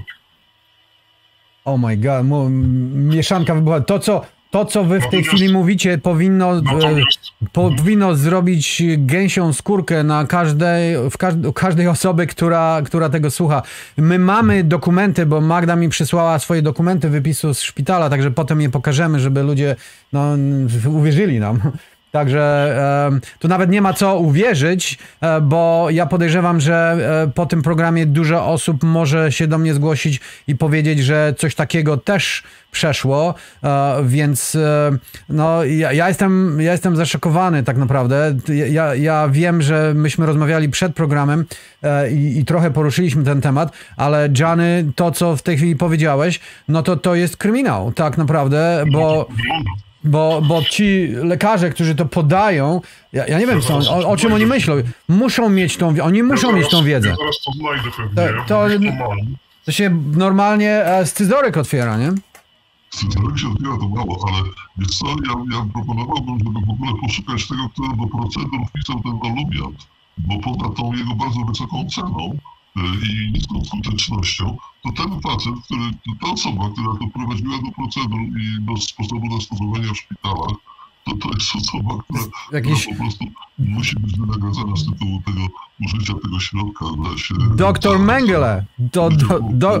Oh my god, mu- mieszanka wybucha. To co, to, co wy w tej Natomiast- chwili mówicie, powinno, e, Natomiast powinno zrobić gęsią skórkę na każdej, w każdej, każdej osoby, która, która tego słucha. My mamy dokumenty, bo Magda mi przysłała swoje dokumenty wypisu z szpitala, także potem je pokażemy, żeby ludzie no, uwierzyli nam. Także e, tu nawet nie ma co uwierzyć, e, bo ja podejrzewam, że e, po tym programie dużo osób może się do mnie zgłosić i powiedzieć, że coś takiego też przeszło, e, więc e, no, ja, ja, jestem, ja jestem zaszokowany tak naprawdę. Ja, ja wiem, że myśmy rozmawiali przed programem e, i, i trochę poruszyliśmy ten temat, ale Johnny, to co w tej chwili powiedziałeś, no to to jest kryminał tak naprawdę, bo... wygląda. Bo, bo ci lekarze, którzy to podają, ja, ja nie wiem, co, o, o czym oni myślą. Muszą mieć tą, oni muszą ja mieć tą zaraz, wiedzę. Ja zaraz to znajdę pewnie, To- to- gdzieś to mam. To się normalnie e, scyzoryk otwiera, nie? Scyzoryk się otwiera to mało, ale wiesz co, ja, ja proponowałbym, żeby w ogóle poszukać tego, kto do procedur wpisał ten olumiant, bo poza tą jego bardzo wysoką ceną y, i niską skutecznością, to ten pacjent, który, ta osoba, która doprowadziła do procedur i do sposobu zastosowania w szpitalach, to to jest osoba, która, Jakiś- która po prostu musi być wynagradzana z tytułu tego użycia tego środka dla się... Doktor Mengele. To, do, do,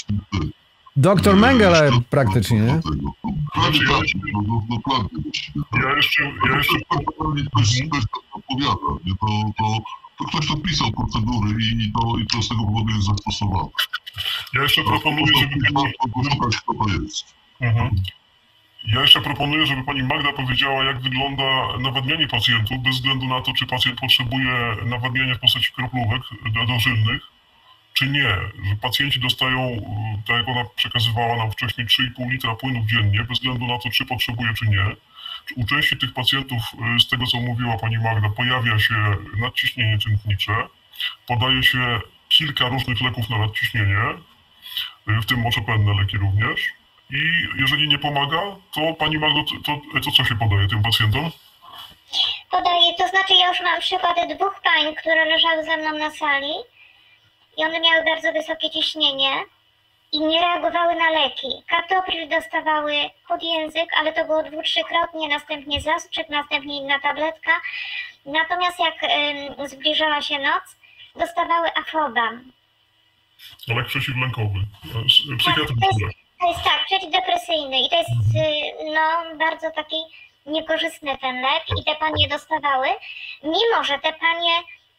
doktor Mengele praktycznie, nie? Prawie tak, no, no, dokładnie właściwie. tak. Ja jeszcze, ja To jeszcze ktoś, ktoś, ktoś to odpowiada, nie? To, to, to ktoś to pisał procedury i to, i to z tego powodu jest zastosowane. Ja jeszcze proponuję, żeby pani... Warto poszukać, kto to jest. Mhm. Ja jeszcze proponuję, żeby pani Magda powiedziała, jak wygląda nawadnianie pacjentów, bez względu na to, czy pacjent potrzebuje nawadniania w postaci kroplówek dożylnych, czy nie. Że pacjenci dostają, tak jak ona przekazywała nam wcześniej, trzy i pół litra płynów dziennie, bez względu na to, czy potrzebuje, czy nie. U części tych pacjentów, z tego co mówiła pani Magda, pojawia się nadciśnienie tętnicze, podaje się kilka różnych leków na nadciśnienie, w tym moczopenne leki również. I jeżeli nie pomaga, to pani Magdo, to, to, to co się podaje tym pacjentom? Podaję, to znaczy ja już mam przykłady dwóch pań, które leżały ze mną na sali i one miały bardzo wysokie ciśnienie i nie reagowały na leki. Kaptopril dostawały pod język, ale to było dwu, trzykrotnie, następnie zastrzyk, następnie inna tabletka. Natomiast jak ym, zbliżała się noc, dostawały Afroban. Lek przeciwlękowy, psychiatryczny. To jest tak, przeciwdepresyjny i to jest y, no, bardzo taki niekorzystny ten lek i te panie dostawały, mimo że te panie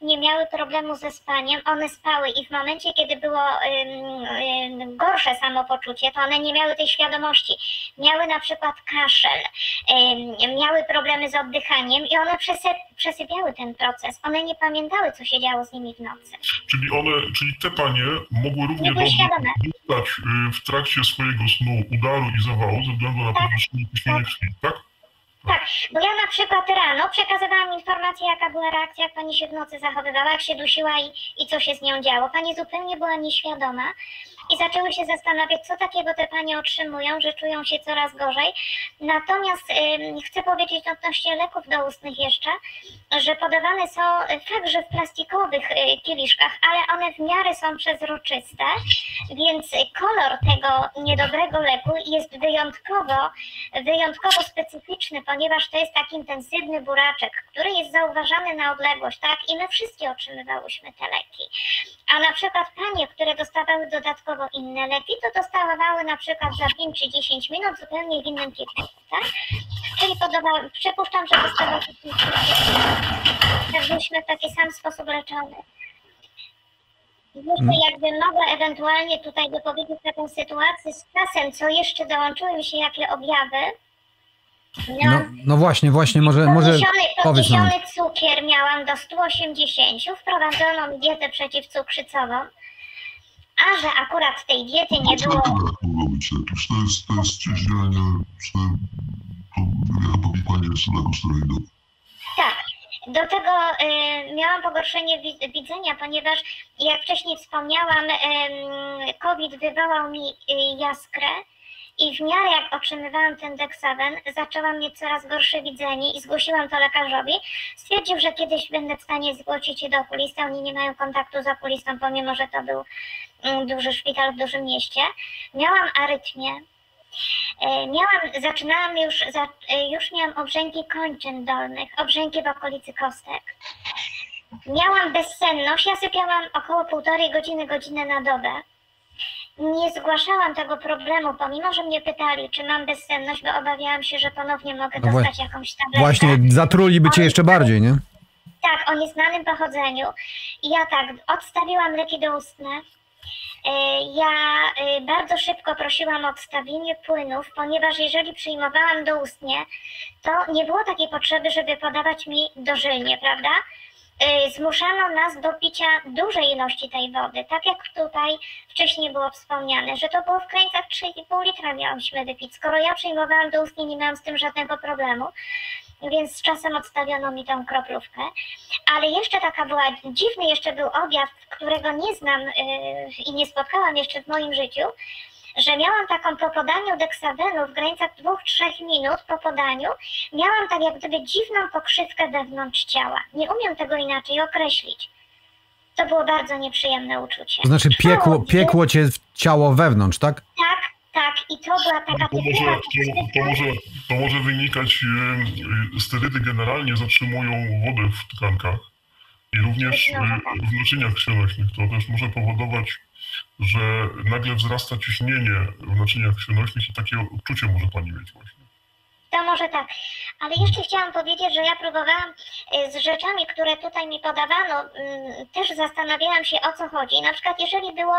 nie miały problemu ze spaniem, one spały i w momencie, kiedy było ym, ym, gorsze samopoczucie, to one nie miały tej świadomości. Miały na przykład kaszel, ym, miały problemy z oddychaniem i one przesy- przesypiały ten proces. One nie pamiętały, co się działo z nimi w nocy. Czyli one, czyli te panie mogły równie Nie były dobrze świadome. dostać y, w trakcie swojego snu udaru i zawału ze względu na podwyższenie ciśnienia krwi, tak? Tak, bo ja na przykład rano przekazywałam informację, jaka była reakcja, jak pani się w nocy zachowywała, jak się dusiła i, i co się z nią działo. Pani zupełnie była nieświadoma i zaczęły się zastanawiać, co takiego te panie otrzymują, że czują się coraz gorzej. Natomiast ym, chcę powiedzieć odnośnie leków doustnych jeszcze, że podawane są fakt, że w plastikowych y, kieliszkach, ale one w miarę są przezroczyste, więc kolor tego niedobrego leku jest wyjątkowo, wyjątkowo specyficzny, ponieważ to jest taki intensywny buraczek, który jest zauważany na odległość, tak? I my wszystkie otrzymywałyśmy te leki. A na przykład panie, które dostawały dodatkowo inne leki, to dostawały na przykład za pięć czy dziesięć minut zupełnie w innym kierunku, tak? Czyli podoba, przypuszczam, że dostawały że byliśmy w taki sam sposób leczony. Jeszcze jakby mogła ewentualnie tutaj dopowiedzieć taką sytuację z czasem, co jeszcze dołączyły mi się jakie objawy. No, no właśnie, właśnie, może, może Podniesiony, powiedz nam. podniesiony cukier miałam do stu osiemdziesięciu, wprowadzono mi dietę przeciwcukrzycową, a że akurat tej diety nie było... mogło być jakieś? To jest, to jest działanie, czy to, to powikłanie lekosteroidów. Tak. Do tego y, miałam pogorszenie wi- widzenia, ponieważ jak wcześniej wspomniałam, y, COVID wywołał mi y, jaskrę i w miarę jak otrzymywałam ten deksawen, zaczęłam mieć coraz gorsze widzenie i zgłosiłam to lekarzowi. Stwierdził, że kiedyś będę w stanie zgłosić się do okulisty. Oni nie mają kontaktu z okulistą, pomimo że to był y, duży szpital w dużym mieście. Miałam arytmię. Miałam, zaczynałam już, za, już miałam obrzęki kończyn dolnych, obrzęki w okolicy kostek. Miałam bezsenność, ja sypiałam około półtorej godziny, godzinę na dobę. Nie zgłaszałam tego problemu, pomimo że mnie pytali, czy mam bezsenność, bo obawiałam się, że ponownie mogę No dostać jakąś tabletkę. Właśnie, zatruliby cię jeszcze bardziej, nie? Tak, o nieznanym pochodzeniu. I ja tak, odstawiłam leki doustne. Ja bardzo szybko prosiłam o odstawienie płynów, ponieważ jeżeli przyjmowałam doustnie, to nie było takiej potrzeby, żeby podawać mi dożylnie, prawda? Zmuszano nas do picia dużej ilości tej wody, tak jak tutaj wcześniej było wspomniane, że to było w granicach trzy i pół litra miałyśmy wypić. Skoro ja przyjmowałam doustnie, nie miałam z tym żadnego problemu, więc z czasem odstawiono mi tą kroplówkę. Ale jeszcze taka była, dziwny jeszcze był objaw, którego nie znam yy, i nie spotkałam jeszcze w moim życiu, że miałam taką po podaniu deksawenu w granicach dwóch do trzech minut po podaniu, miałam tak jak gdyby dziwną pokrzywkę wewnątrz ciała. Nie umiem tego inaczej określić. To było bardzo nieprzyjemne uczucie. To znaczy piekło, piekło cię w ciało wewnątrz, tak? Tak, tak. I to była taka To może, to, to, może, to może wynikać, e, sterydy generalnie zatrzymują wodę w tkankach i również e, w naczyniach krwionośnych. To też może powodować, że nagle wzrasta ciśnienie w naczyniach krwionośnych i takie odczucie może pani mieć właśnie. To może tak, ale jeszcze chciałam powiedzieć, że ja próbowałam z rzeczami, które tutaj mi podawano, też zastanawiałam się, o co chodzi. Na przykład jeżeli było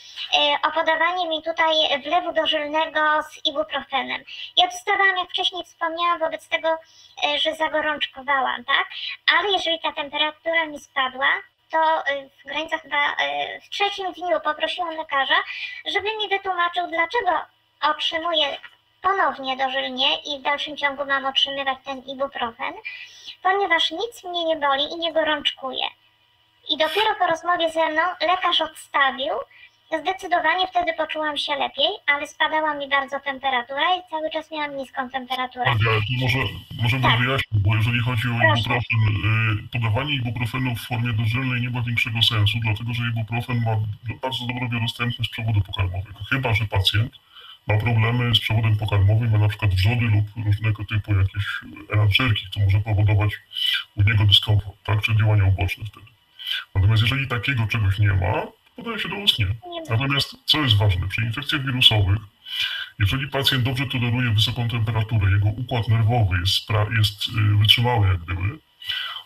o podawanie mi tutaj wlewu dożylnego z ibuprofenem. Ja dostawałam, jak wcześniej wspomniałam, wobec tego, że zagorączkowałam, tak? Ale jeżeli ta temperatura mi spadła, to w granicach chyba w trzecim dniu poprosiłam lekarza, żeby mi wytłumaczył, dlaczego otrzymuję ponownie dożylnie i w dalszym ciągu mam otrzymywać ten ibuprofen, ponieważ nic mnie nie boli i nie gorączkuje. I dopiero po rozmowie ze mną lekarz odstawił. Zdecydowanie wtedy poczułam się lepiej, ale spadała mi bardzo temperatura i cały czas miałam niską temperaturę. Tak, ale to może, może bym Tak. wyjaśnił, bo jeżeli chodzi o ibuprofen, y, podawanie ibuprofenu w formie dożylnej nie ma większego sensu, dlatego że ibuprofen ma bardzo dobrą biodostępność przewodu pokarmowego. Chyba że pacjent ma problemy z przewodem pokarmowym, ma na przykład wrzody lub różnego typu jakieś elanczerki, to może powodować u niego dyskomfort, tak, czy działania uboczne wtedy. Natomiast jeżeli takiego czegoś nie ma, podaje się doustnie. Natomiast co jest ważne, przy infekcjach wirusowych, jeżeli pacjent dobrze toleruje wysoką temperaturę, jego układ nerwowy jest, spra- jest wytrzymały jak gdyby,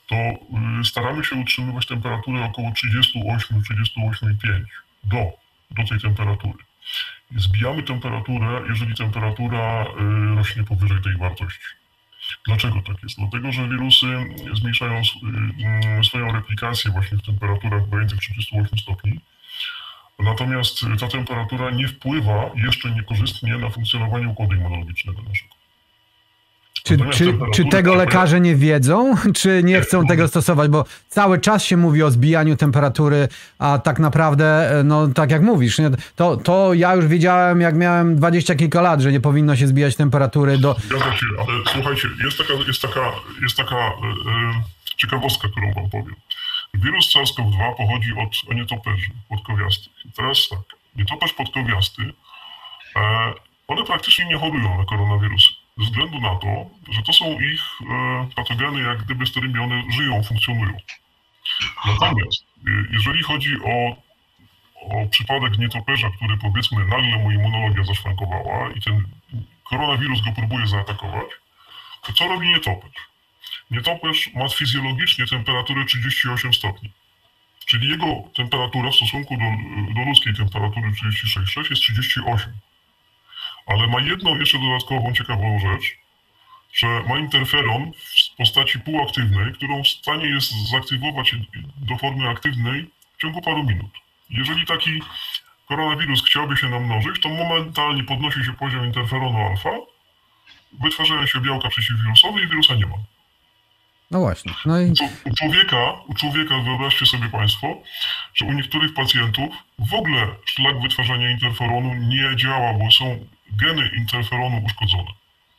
to staramy się utrzymywać temperaturę około trzydzieści osiem trzydzieści osiem i pięć do, do tej temperatury. Zbijamy temperaturę, jeżeli temperatura rośnie powyżej tej wartości. Dlaczego tak jest? Dlatego, że wirusy zmniejszają swoją replikację właśnie w temperaturach pomiędzy trzydzieści osiem stopni. Natomiast ta temperatura nie wpływa jeszcze niekorzystnie na funkcjonowanie układu immunologicznego naszego. Czy, czy, czy tego lekarze nie wiedzą, czy nie chcą tego stosować? Bo cały czas się mówi o zbijaniu temperatury, a tak naprawdę, no tak jak mówisz, nie? To, to ja już wiedziałem, jak miałem dwadzieścia kilka lat, że nie powinno się zbijać temperatury do... Zgadza się, ale słuchajcie, jest taka, jest taka, jest taka e, ciekawostka, którą wam powiem. Wirus SARS-CoV dwa pochodzi od nietoperzy podkowiastych. I teraz tak, nietoperz podkowiasty, e, one praktycznie nie chorują na koronawirusy. Ze względu na to, że to są ich e, patogeny, jak gdyby z którymi one żyją, funkcjonują. Natomiast e, jeżeli chodzi o, o przypadek nietoperza, który powiedzmy nagle mu immunologia zaszwankowała i ten koronawirus go próbuje zaatakować, to co robi nietoperz? Nietoperz ma fizjologicznie temperaturę trzydzieści osiem stopni. Czyli jego temperatura w stosunku do, do ludzkiej temperatury trzydzieści sześć przecinek sześć jest trzydzieści osiem. Ale ma jedną jeszcze dodatkową, ciekawą rzecz, że ma interferon w postaci półaktywnej, którą w stanie jest zaktywować do formy aktywnej w ciągu paru minut. Jeżeli taki koronawirus chciałby się namnożyć, to momentalnie podnosi się poziom interferonu alfa, wytwarzają się białka przeciwwirusowe i wirusa nie ma. No właśnie. No i... U człowieka, u człowieka, wyobraźcie sobie Państwo, że u niektórych pacjentów w ogóle szlak wytwarzania interferonu nie działa, bo są geny interferonu uszkodzone.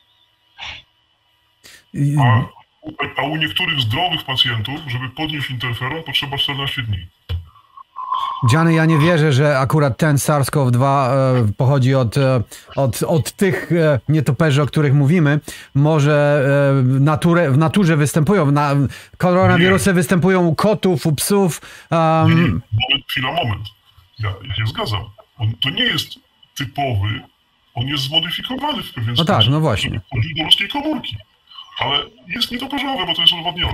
A, a u niektórych zdrowych pacjentów, żeby podnieść interferon, potrzeba czternaście dni. Gianni, ja nie wierzę, że akurat ten SARS-CoV dwa e, pochodzi od, e, od, od tych e, nietoperzy, o których mówimy. Może e, naturę, w naturze występują, na, koronawirusy nie. występują u kotów, u psów. Um... Nie, nie. Moment, chwila, moment. Ja, ja się zgadzam. On, to nie jest typowy, on jest zmodyfikowany w pewien no sposób. No tak, no właśnie. Chodzi do ludzkiej komórki. Ale jest nietoperzowy, bo to jest udowodnione.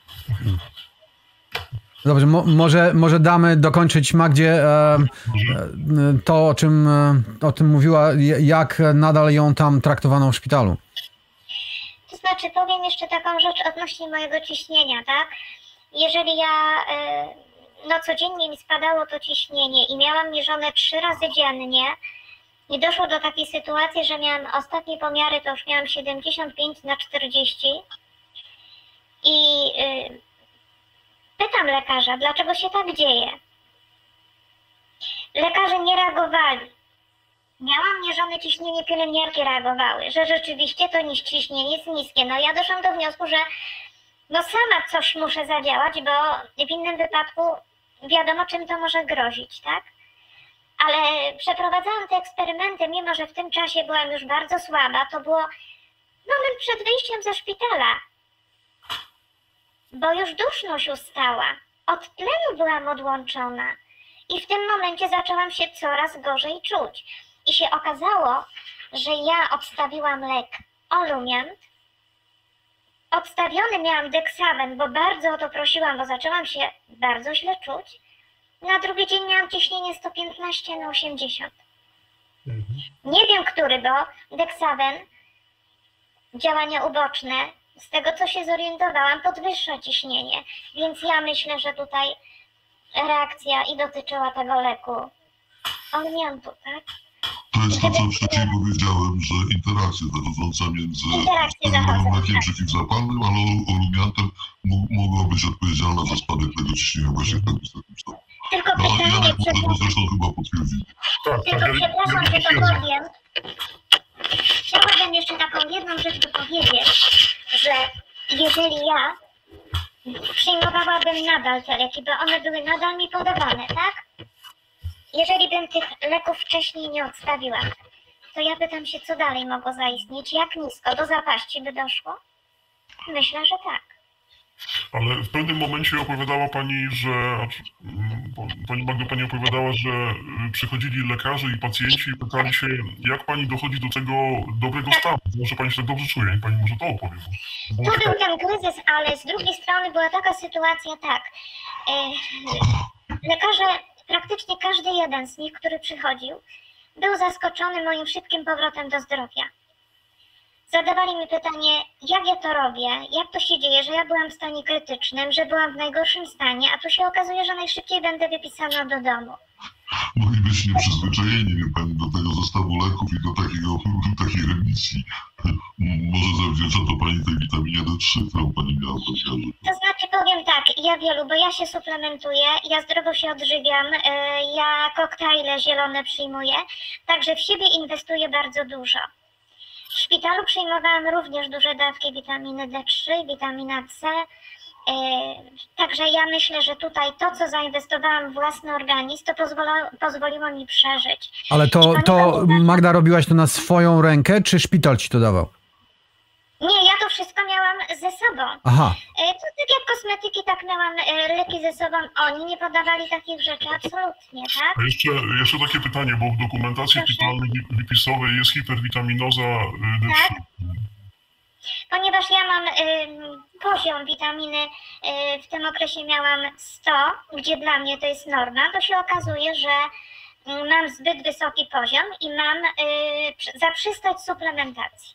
Dobrze, mo może, może damy dokończyć Magdzie e, e, to, o czym, e, o tym mówiła, jak nadal ją tam traktowano w szpitalu. To znaczy, powiem jeszcze taką rzecz odnośnie mojego ciśnienia, tak? Jeżeli ja, e, no codziennie mi spadało to ciśnienie i miałam mierzone trzy razy dziennie i doszło do takiej sytuacji, że miałam ostatnie pomiary, to już miałam siedemdziesiąt pięć na czterdzieści i e, pytam lekarza, dlaczego się tak dzieje. Lekarze nie reagowali. Miałam mierzone ciśnienie, pielęgniarki reagowały, że rzeczywiście to ciśnienie jest niskie. No ja doszłam do wniosku, że no sama coś muszę zadziałać, bo w innym wypadku wiadomo, czym to może grozić, tak? Ale przeprowadzałam te eksperymenty, mimo że w tym czasie byłam już bardzo słaba, to było moment przed wyjściem ze szpitala. Bo już duszność ustała, od tlenu byłam odłączona i w tym momencie zaczęłam się coraz gorzej czuć. I się okazało, że ja odstawiłam lek Olumiant, odstawiony miałam Dexaven, bo bardzo o to prosiłam, bo zaczęłam się bardzo źle czuć. Na drugi dzień miałam ciśnienie sto piętnaście na osiemdziesiąt. Mhm. Nie wiem, który, bo Dexaven, działania uboczne, z tego, co się zorientowałam, podwyższa ciśnienie. Więc ja myślę, że tutaj reakcja i dotyczyła tego leku Olumiantu, tak? To jest to, co wcześniej powiedziałem, że interakcje zachodzące między pewnym lekiem przeciwzapalnym, ale Olumiantem mogła być odpowiedzialna za spadek tego ciśnienia właśnie w takim stopniu. Tylko no, pytanie, Janek to zresztą chyba potwierdzi. Tak, tylko tak, przepraszam, ja, że to ja powiem. Chciałabym jeszcze taką jedną rzecz dopowiedzieć, że jeżeli ja przyjmowałabym nadal te leki, bo one były nadal mi podawane, tak? Jeżeli bym tych leków wcześniej nie odstawiła, to ja pytam się, co dalej mogło zaistnieć, jak nisko, do zapaści by doszło? Myślę, że tak. Ale w pewnym momencie opowiadała pani, że pani Magdo, pani opowiadała, że przychodzili lekarze i pacjenci i pytali się, jak pani dochodzi do tego dobrego stanu, że pani się tak dobrze czuje i pani może to opowie. Tu był ten kryzys, ale z drugiej strony była taka sytuacja, tak, lekarze, praktycznie każdy jeden z nich, który przychodził, był zaskoczony moim szybkim powrotem do zdrowia. Zadawali mi pytanie, jak ja to robię, jak to się dzieje, że ja byłam w stanie krytycznym, że byłam w najgorszym stanie, a tu się okazuje, że najszybciej będę wypisana do domu. Mogli być nieprzyzwyczajeni, wie pani, do tego zestawu leków i do takiego, takiej remisji. Może zawdzięcza to pani tej witaminie D trzy, którą pani miała w lekarzu. To znaczy powiem tak, ja wielu, bo ja się suplementuję, ja zdrowo się odżywiam, ja koktajle zielone przyjmuję, także w siebie inwestuję bardzo dużo. W szpitalu przyjmowałam również duże dawki witaminy D trzy, witamina C. Yy, także ja myślę, że tutaj to, co zainwestowałam w własny organizm, to pozwolo, pozwoliło mi przeżyć. Ale to, to Magda, robiłaś to na swoją rękę, czy szpital ci to dawał? Nie, ja to wszystko miałam ze sobą. Aha. Yy, to tak jak kosmetyki, tak miałam yy, leki ze sobą. Oni nie podawali takich rzeczy, absolutnie, tak? A jeszcze, jeszcze takie pytanie, bo w dokumentacji szpitalnej wypisowej jest hiperwitaminoza D trzy. Tak? Ponieważ ja mam y, poziom witaminy, y, w tym okresie miałam sto, gdzie dla mnie to jest norma, to się okazuje, że y, mam zbyt wysoki poziom i mam y, zaprzestać suplementacji.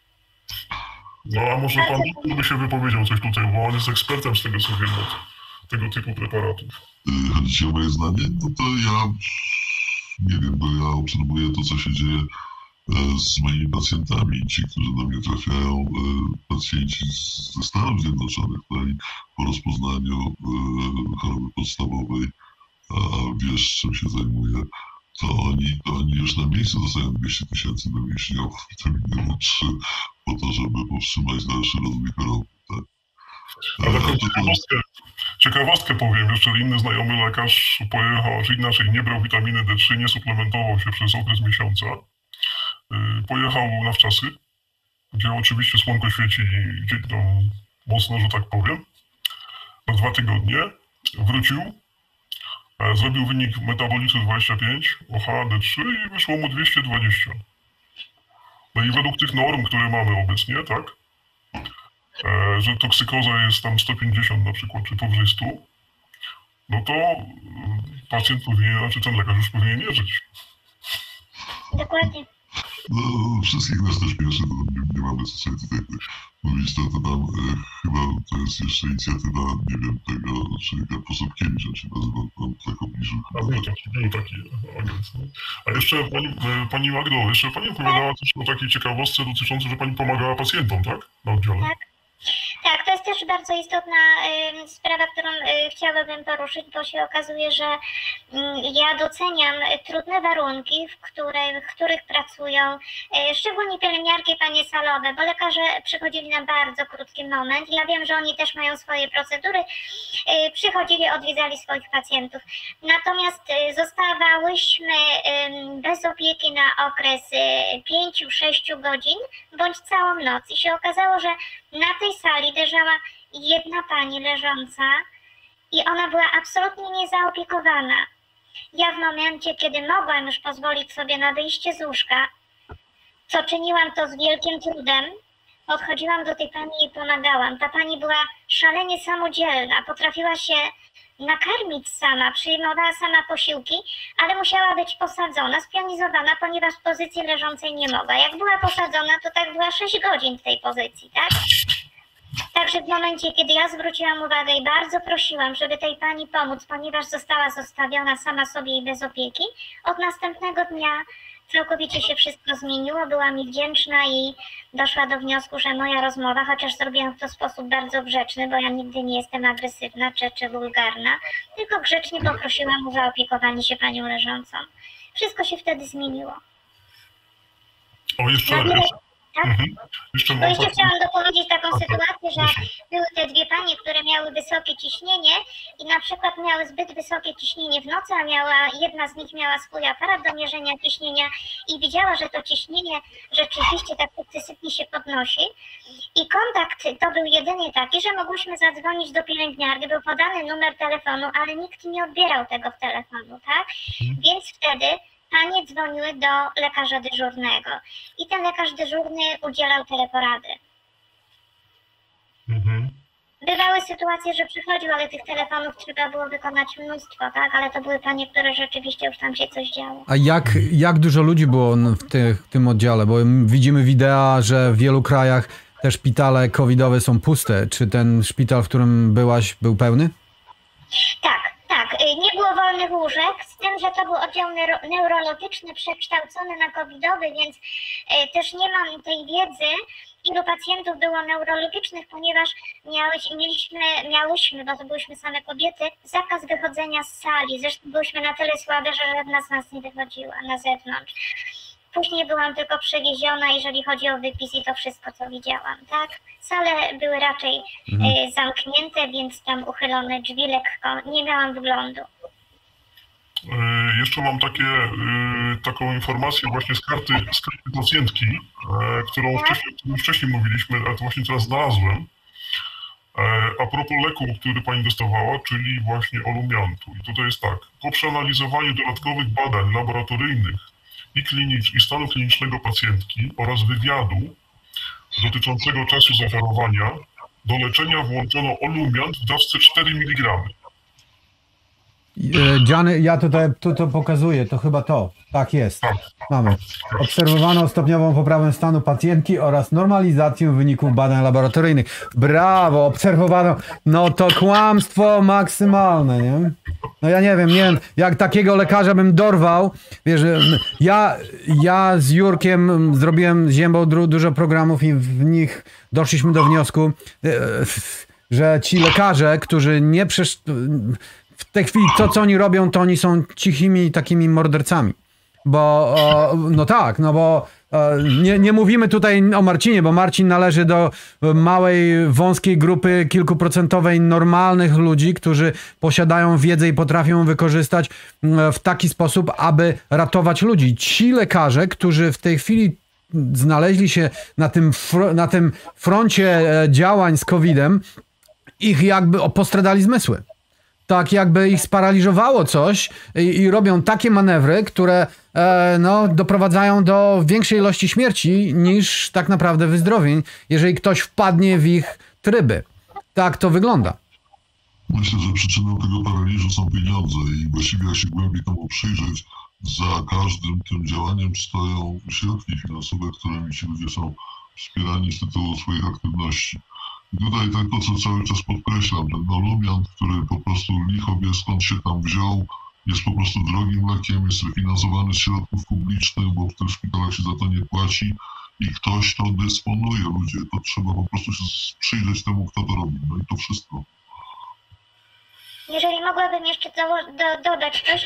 No a może pan by się wypowiedział coś tutaj, bo on jest ekspertem z tego, co wiem, od tego typu preparatów. Chodzi ci o moje zdanie? No to ja nie wiem, bo ja obserwuję to, co się dzieje z moimi pacjentami. Ci, którzy do mnie trafiają, pacjenci ze Stanów Zjednoczonych, tutaj po rozpoznaniu choroby podstawowej, a wiesz, czym się zajmuję, to oni, to oni już na miejscu dostają dwieście tysięcy do mięśniowych witaminy D trzy po to, żeby powstrzymać dalszy rozwój choroby. Tak? Ale taką ciekawostkę, ciekawostkę powiem, jeszcze inny znajomy lekarz pojechał, czy inaczej, nie brał witaminy D trzy, nie suplementował się przez okres miesiąca. Pojechał na wczasy, gdzie oczywiście słonko świeci i gdzie tam mocno, że tak powiem, na dwa tygodnie. Wrócił, zrobił wynik metabolitu dwadzieścia pięć, O H D trzy i wyszło mu dwieście dwadzieścia. No i według tych norm, które mamy obecnie, tak, że toksykoza jest tam sto pięćdziesiąt na przykład, czy powyżej stu, no to pacjent powinien, znaczy ten lekarz już powinien nie żyć. Dokładnie. No, wszystkich nas też śmieszy, to nie, nie mamy co sobie tutaj mówić, to, to tam e, chyba to jest jeszcze inicjatywa, nie wiem, tego, czy Jan Posobkiewicz, on się nazywa, on tak obniżył. A był taki, był taki agent. No. A jeszcze pani, pani Magdo, jeszcze pani opowiadała też o takiej ciekawostce dotyczącej, że pani pomagała pacjentom, tak? Na oddziale. Tak. Tak, to jest też bardzo istotna y, sprawa, którą y, chciałabym poruszyć, bo się okazuje, że y, ja doceniam trudne warunki, w, które, w których pracują, y, szczególnie pielęgniarki, panie salowe, bo lekarze przychodzili na bardzo krótki moment. Ja wiem, że oni też mają swoje procedury, y, przychodzili, odwiedzali swoich pacjentów. Natomiast y, zostawałyśmy y, bez opieki na okres y, pięciu sześciu godzin, bądź całą noc i się okazało, że na tej sali leżała jedna pani leżąca i ona była absolutnie niezaopiekowana. Ja w momencie, kiedy mogłam już pozwolić sobie na wyjście z łóżka, co czyniłam to z wielkim trudem, podchodziłam do tej pani i pomagałam. Ta pani była szalenie samodzielna, potrafiła się nakarmić sama, przyjmowała sama posiłki, ale musiała być posadzona, spionizowana, ponieważ w pozycji leżącej nie mogła. Jak była posadzona, to tak była sześć godzin w tej pozycji, tak? Także w momencie, kiedy ja zwróciłam uwagę i bardzo prosiłam, żeby tej pani pomóc, ponieważ została zostawiona sama sobie i bez opieki, od następnego dnia całkowicie się wszystko zmieniło, była mi wdzięczna i doszła do wniosku, że moja rozmowa, chociaż zrobiłam to w sposób bardzo grzeczny, bo ja nigdy nie jestem agresywna czy, czy wulgarna, tylko grzecznie poprosiłam o zaopiekowanie się panią leżącą. Wszystko się wtedy zmieniło. O, jeszcze, Na wiele... jeszcze, Tak? mhm. jeszcze, Bo mam jeszcze tak... chciałam dopowiedzieć taką Aha, sytuację, że proszę. były te dwie panie, które miały wysokie ciśnienie i na przykład miały zbyt wysokie ciśnienie w nocy, a miała, jedna z nich miała swój aparat do mierzenia ciśnienia i widziała, że to ciśnienie rzeczywiście tak sukcesywnie się podnosi. I kontakt to był jedynie taki, że mogłyśmy zadzwonić do pielęgniarki, był podany numer telefonu, ale nikt nie odbierał tego telefonu, tak? Więc wtedy panie dzwoniły do lekarza dyżurnego i ten lekarz dyżurny udzielał teleporady. Mhm. Bywały sytuacje, że przychodził, ale tych telefonów trzeba było wykonać mnóstwo, tak? Ale to były panie, które rzeczywiście już tam się coś działo. A jak, jak dużo ludzi było w, ty, w tym oddziale? Bo widzimy wideo, że w wielu krajach te szpitale covidowe są puste. Czy ten szpital, w którym byłaś, był pełny? Tak, tak. Nie było wolnych łóżek, z tym, że to był oddział neuro neurologiczny przekształcony na covidowy, więc y, też nie mam tej wiedzy, ilu pacjentów było neurologicznych, ponieważ miałeś, mieliśmy, miałyśmy, bo to byłyśmy same kobiety, zakaz wychodzenia z sali. Zresztą byłyśmy na tyle słabe, że żadna z nas nie wychodziła na zewnątrz. Później byłam tylko przewieziona, jeżeli chodzi o wypis i to wszystko, co widziałam, tak? Sale były raczej mhm. y, zamknięte, więc tam uchylone drzwi lekko, nie miałam wglądu. Jeszcze mam takie, taką informację właśnie z karty, z karty pacjentki, którą tak? wcześniej, którą wcześniej mówiliśmy, ale to właśnie teraz znalazłem. A propos leku, który pani dostawała, czyli właśnie olumiantu. I tutaj jest tak, po przeanalizowaniu dodatkowych badań laboratoryjnych i, klinicz, i stanu klinicznego pacjentki oraz wywiadu dotyczącego czasu zachorowania, do leczenia włączono olumiant w dawce cztery miligramy. Gianni, ja tutaj tu to pokazuję, to chyba to. Tak jest. Mamy. Obserwowano stopniową poprawę stanu pacjentki oraz normalizację wyników badań laboratoryjnych. Brawo, obserwowano. No to kłamstwo maksymalne, nie? No ja nie wiem, nie wiem, jak takiego lekarza bym dorwał. Wiesz, ja, ja z Jurkiem zrobiłem z Ziębą dużo programów i w nich doszliśmy do wniosku, że ci lekarze, którzy nie przesz... w tej chwili to, co oni robią, to oni są cichymi takimi mordercami. Bo, o, no tak, no bo o, nie, nie mówimy tutaj o Marcinie, bo Marcin należy do małej, wąskiej grupy kilkuprocentowej normalnych ludzi, którzy posiadają wiedzę i potrafią ją wykorzystać w taki sposób, aby ratować ludzi. Ci lekarze, którzy w tej chwili znaleźli się na tym, fr na tym froncie działań z kowidem, ich jakby postradali zmysły. Tak jakby ich sparaliżowało coś i, i robią takie manewry, które e, no, doprowadzają do większej ilości śmierci niż tak naprawdę wyzdrowień, jeżeli ktoś wpadnie w ich tryby. Tak to wygląda. Myślę, że przyczyną tego paraliżu są pieniądze i właściwie jak się głębiej temu przyjrzeć, za każdym tym działaniem stoją środki finansowe, którymi ci ludzie są wspierani z tytułu swoich aktywności. I tutaj tak to, co cały czas podkreślam, ten olumiant, który po prostu licho wie skąd się tam wziął, jest po prostu drogim lekiem, jest refinansowany z środków publicznych, bo w tych szpitalach się za to nie płaci i ktoś to dysponuje, ludzie. To trzeba po prostu się przyjrzeć temu, kto to robi. No i to wszystko. Jeżeli mogłabym jeszcze do, do, dodać coś,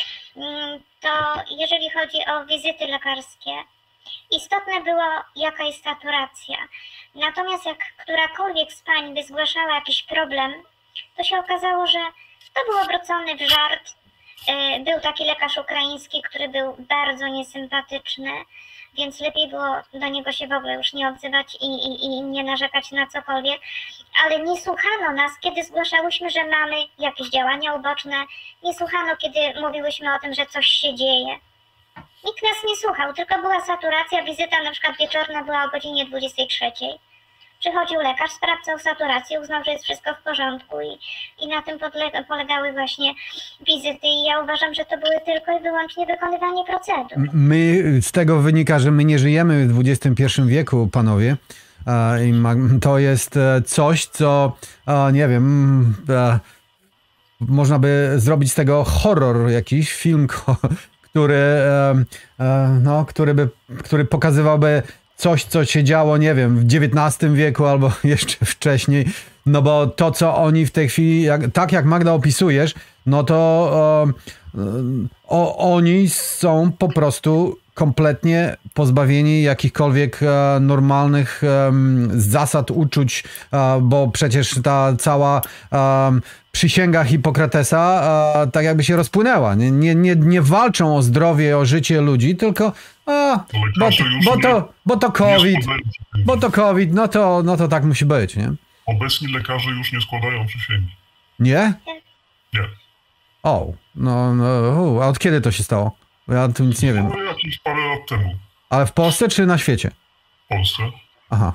to jeżeli chodzi o wizyty lekarskie, istotne było, jaka jest saturacja. Natomiast jak którakolwiek z pań by zgłaszała jakiś problem, to się okazało, że to był obrócony w żart. Był taki lekarz ukraiński, który był bardzo niesympatyczny, więc lepiej było do niego się w ogóle już nie odzywać i, i, i nie narzekać na cokolwiek. Ale nie słuchano nas, kiedy zgłaszałyśmy, że mamy jakieś działania uboczne. Nie słuchano, kiedy mówiłyśmy o tym, że coś się dzieje. Nikt nas nie słuchał, tylko była saturacja. Wizyta na przykład wieczorna była o godzinie dwudziestej trzeciej. Przychodził lekarz, sprawdzał saturację, uznał, że jest wszystko w porządku i, i na tym polegały właśnie wizyty i ja uważam, że to były tylko i wyłącznie wykonywanie procedur. My, z tego wynika, że my nie żyjemy w dwudziestym pierwszym wieku, panowie. I to jest coś, co, nie wiem, można by zrobić z tego horror, jakiś film, który, no, który, by, który pokazywałby coś, co się działo, nie wiem, w dziewiętnastym wieku albo jeszcze wcześniej, no bo to, co oni w tej chwili, jak, tak jak Magda opisujesz, no to o, o, oni są po prostu kompletnie pozbawieni jakichkolwiek e, normalnych e, zasad, uczuć, e, bo przecież ta cała e, przysięga Hipokratesa e, tak jakby się rozpłynęła. Nie, nie, nie, nie walczą o zdrowie, o życie ludzi, tylko A, bo, lekarze już bo, nie- to, bo to nie COVID, składają przysięgi. bo to COVID, no to, no to tak musi być, nie? Obecni lekarze już nie składają przysięgi. Nie? Nie. O, no, no u, a od kiedy to się stało? Bo ja tu nic nie wiem. No jakieś parę lat temu Ale w Polsce czy na świecie? w Polsce. Aha.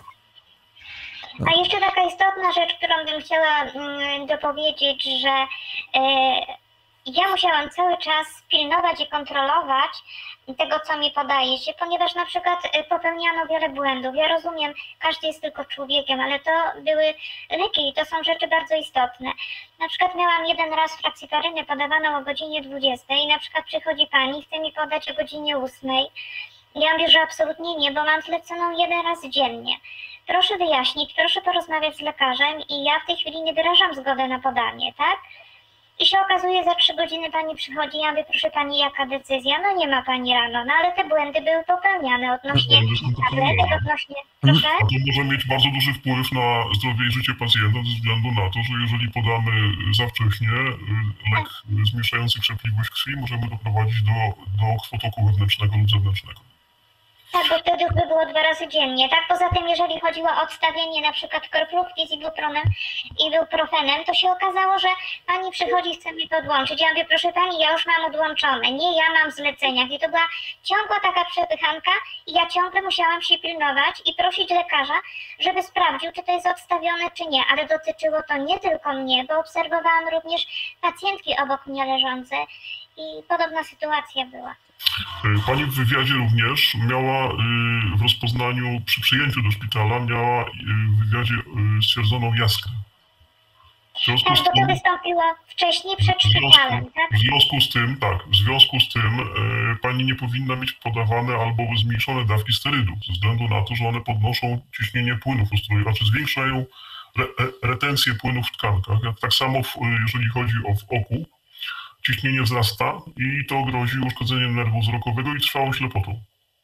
A jeszcze taka istotna rzecz, którą bym chciała mm, dopowiedzieć, że e, ja musiałam cały czas pilnować i kontrolować tego, co mi podaje się, ponieważ na przykład e, popełniano wiele błędów. Ja rozumiem, każdy jest tylko człowiekiem, ale to były leki i to są rzeczy bardzo istotne. Na przykład miałam jeden raz frakcyparynę podawaną o godzinie dwudziestej i na przykład przychodzi pani, chce mi podać o godzinie ósmej. Ja mówię, że absolutnie nie, bo mam zleconą jeden raz dziennie. Proszę wyjaśnić, proszę porozmawiać z lekarzem i ja w tej chwili nie wyrażam zgody na podanie, tak? I się okazuje, za trzy godziny pani przychodzi, ja mówię, proszę pani, jaka decyzja? No nie ma pani rano, no ale te błędy były popełniane odnośnie No, błędy są tabletek, popełniane. odnośnie... Proszę? A to może mieć bardzo duży wpływ na zdrowie i życie pacjenta ze względu na to, że jeżeli podamy za wcześnie y, lek zmniejszający krzepliwość krwi, możemy doprowadzić do, do krwotoku wewnętrznego lub zewnętrznego. Tak, bo wtedy by było dwa razy dziennie, tak? Poza tym, jeżeli chodziło o odstawienie na przykład kroplówki z ibupronem i ibuprofenem, to się okazało, że pani przychodzi, chce mi podłączyć. Ja mówię, proszę pani, ja już mam odłączone, nie, ja mam w zleceniach. I to była ciągła taka przepychanka i ja ciągle musiałam się pilnować i prosić lekarza, żeby sprawdził, czy to jest odstawione, czy nie. Ale dotyczyło to nie tylko mnie, bo obserwowałam również pacjentki obok mnie leżące i podobna sytuacja była. Pani w wywiadzie również miała y, w rozpoznaniu, przy przyjęciu do szpitala, miała y, w wywiadzie y, stwierdzoną jaskrę. W związku Tak, z bo to tym, wystąpiło wcześniej przed w związku, szpitalem, tak? w związku z tym, tak, w związku z tym y, pani nie powinna mieć podawane albo zmniejszone dawki sterydów, ze względu na to, że one podnoszą ciśnienie płynów ustrojowych, znaczy zwiększają re, retencję płynów w tkankach. Tak samo w, jeżeli chodzi o w oku, ciśnienie wzrasta i to grozi uszkodzeniem nerwu wzrokowego i trwałą ślepotą.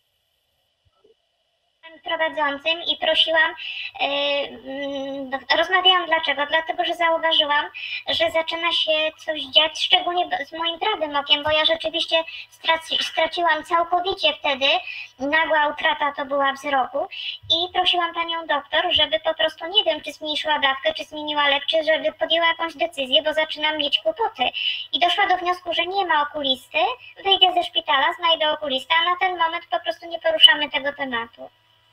Prowadzącym i prosiłam, yy, rozmawiałam dlaczego? Dlatego, że zauważyłam, że zaczyna się coś dziać, szczególnie z moim prawym okiem, bo ja rzeczywiście straci, straciłam całkowicie wtedy, nagła utrata to była wzroku i prosiłam panią doktor, żeby po prostu, nie wiem, czy zmniejszyła dawkę, czy zmieniła lek, czy żeby podjęła jakąś decyzję, bo zaczynam mieć kłopoty. I doszła do wniosku, że nie ma okulisty, wyjdę ze szpitala, znajdę okulistę, a na ten moment po prostu nie poruszamy tego tematu.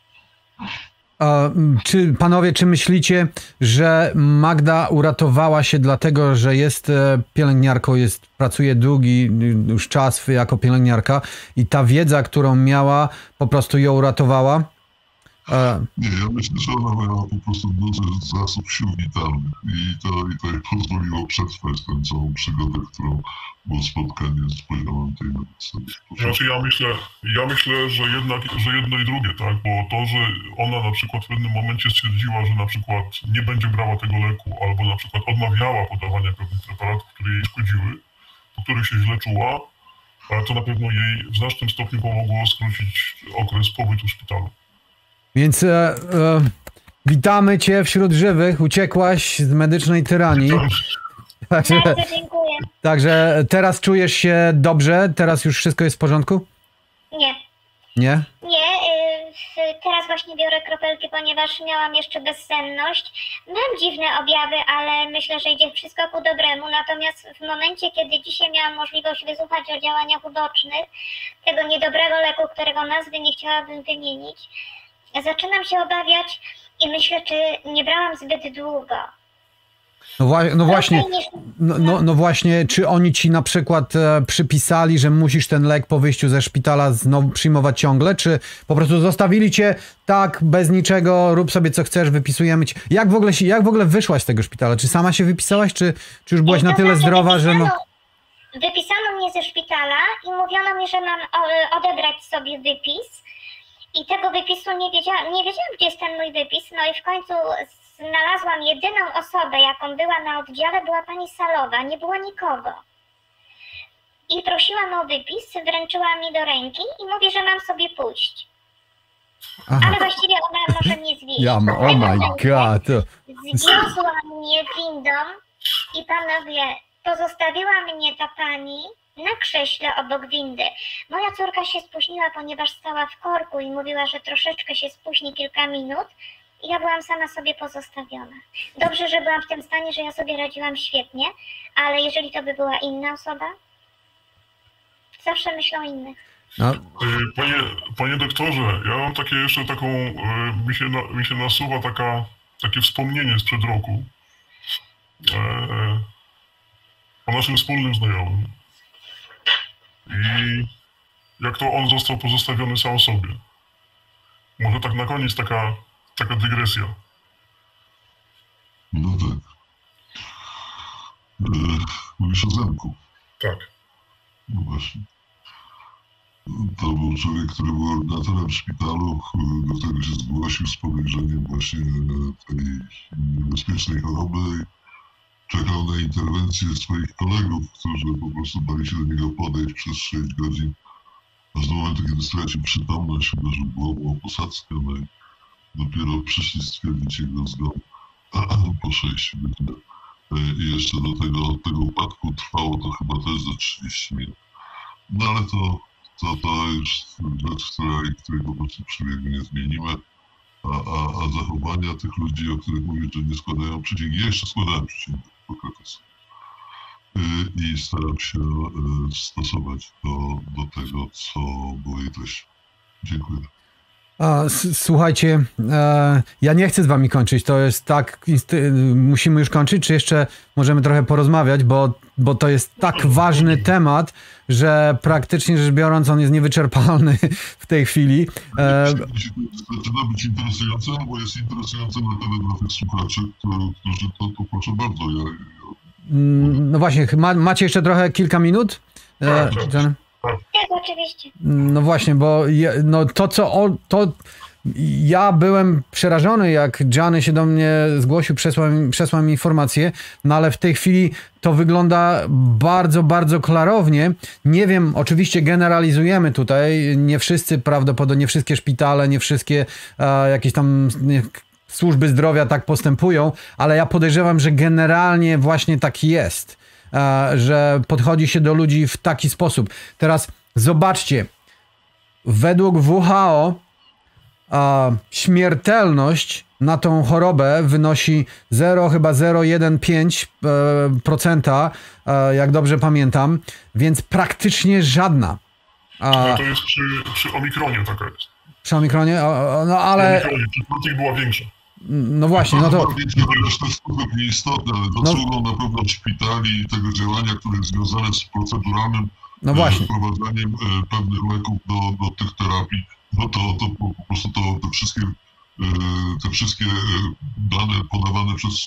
A, czy panowie, czy myślicie, że Magda uratowała się dlatego, że jest e, pielęgniarką, jest, pracuje długi już czas jako pielęgniarka i ta wiedza, którą miała, po prostu ją uratowała? E, Nie, ja myślę, że ona miała po prostu duży zasób sił witalnych i to, i to jej pozwoliło przetrwać tę całą przygodę, którą było spotkanie z poziomem tej medycyny. Znaczy ja myślę, ja myślę, że jednak, że jedno i drugie, tak, bo to, że ona na przykład w pewnym momencie stwierdziła, że na przykład nie będzie brała tego leku, albo na przykład odmawiała podawania pewnych preparatów, które jej szkodziły, po których się źle czuła, to na pewno jej w znacznym stopniu pomogło skrócić okres pobytu w szpitalu. więc e, e, witamy cię wśród żywych, uciekłaś z medycznej tyranii. Także, Bardzo dziękuję. także teraz czujesz się dobrze? Teraz już wszystko jest w porządku? Nie. Nie? Nie, y, teraz właśnie biorę kropelki, ponieważ miałam jeszcze bezsenność. Mam dziwne objawy, ale myślę, że idzie wszystko ku dobremu. Natomiast w momencie, kiedy dzisiaj miałam możliwość wysłuchać o działaniach ubocznych tego niedobrego leku, którego nazwy nie chciałabym wymienić, zaczynam się obawiać i myślę, czy nie brałam zbyt długo. No, wła- no właśnie, Krócej niż- no, no, no właśnie, czy oni ci na przykład e, przypisali, że musisz ten lek po wyjściu ze szpitala znowu przyjmować ciągle, czy po prostu zostawili cię tak, bez niczego, rób sobie co chcesz, wypisujemy ci. Jak w ogóle, się- jak w ogóle wyszłaś z tego szpitala? Czy sama się wypisałaś, czy, czy już byłaś na To tyle znaczy, zdrowa, że no... wypisano- Wypisano mnie ze szpitala i mówiono mi, że mam o- odebrać sobie wypis. I tego wypisu nie wiedziałam, nie wiedziałam, gdzie jest ten mój wypis. No i w końcu znalazłam jedyną osobę, jaką była na oddziale, była pani Salowa, nie było nikogo. I prosiłam o wypis, wręczyła mi do ręki i mówi, że mam sobie pójść. Aha. Ale właściwie ona może mnie zwieść. Ja, ma- oh my god. to- Zwiozła mnie windą i panowie, pozostawiła mnie ta pani na krześle obok windy. Moja córka się spóźniła, ponieważ stała w korku i mówiła, że troszeczkę się spóźni kilka minut i ja byłam sama sobie pozostawiona. Dobrze, że byłam w tym stanie, że ja sobie radziłam świetnie, ale jeżeli to by była inna osoba, zawsze myślę o innych. No. Panie, panie doktorze, ja mam takie jeszcze taką, mi się, na, mi się nasuwa taka, takie wspomnienie sprzed roku e, o naszym wspólnym znajomym. I jak to on został pozostawiony sam sobie. Może tak na koniec taka, taka dygresja. No tak. E, mówisz o Zenku. Tak. No właśnie. To był człowiek, który był ordynatorem w szpitalu, do którego się zgłosił z podejrzeniem właśnie tej niebezpiecznej choroby. Czekał na interwencję swoich kolegów, którzy po prostu bali się do niego podejść przez sześć godzin. Aż do momentu, kiedy stracił przytomność, uderzył głową o posadzkę, no i dopiero przyszli stwierdzić jego zgon po sześciu godzinach. I jeszcze do tego, tego upadku trwało to chyba też za trzydzieści minut. No ale to, to, to już rzecz, której, której po prostu przebiegu nie zmienimy. A, a, a zachowania tych ludzi, o których mówię, że nie składają przysięgi, ja jeszcze składałem przysięgę Hipokratesu. I staram się stosować do, do tego, co było jej treścią. Dziękuję. A, słuchajcie, e, ja nie chcę z wami kończyć, to jest tak, musimy już kończyć, czy jeszcze możemy trochę porozmawiać, bo, bo to jest tak ważny temat, że praktycznie rzecz biorąc on jest niewyczerpalny w tej chwili. E, Zaczyna być interesujące, bo jest interesujące na tyle dla tych słuchaczy, którzy to, to proszę bardzo. Ja, ja... No właśnie, ma, macie jeszcze trochę kilka minut? E, ten... Tak, oczywiście. No właśnie, bo ja, no to co o, to ja byłem przerażony, jak Gianni się do mnie zgłosił, przesłał, przesłał mi informację, no ale w tej chwili to wygląda bardzo, bardzo klarownie. Nie wiem, oczywiście generalizujemy tutaj, nie wszyscy prawdopodobnie, nie wszystkie szpitale, nie wszystkie e, jakieś tam nie, służby zdrowia tak postępują, ale ja podejrzewam, że generalnie właśnie tak jest. Że podchodzi się do ludzi w taki sposób. Teraz zobaczcie, według W H O a, śmiertelność na tą chorobę wynosi zero, chyba zero przecinek jeden pięć procent, jak dobrze pamiętam, więc praktycznie żadna. A, no to jest przy, przy Omikronie taka jest. Przy Omikronie? No ale... Przy Omikronie, była większa. No właśnie, no to... To jest też nieistotne, ale zasługą no, na pewno szpitali i tego działania, które jest związane z proceduralnym no właśnie. wprowadzaniem pewnych leków do, do tych terapii, no to, to po prostu to, te, wszystkie, te wszystkie dane podawane przez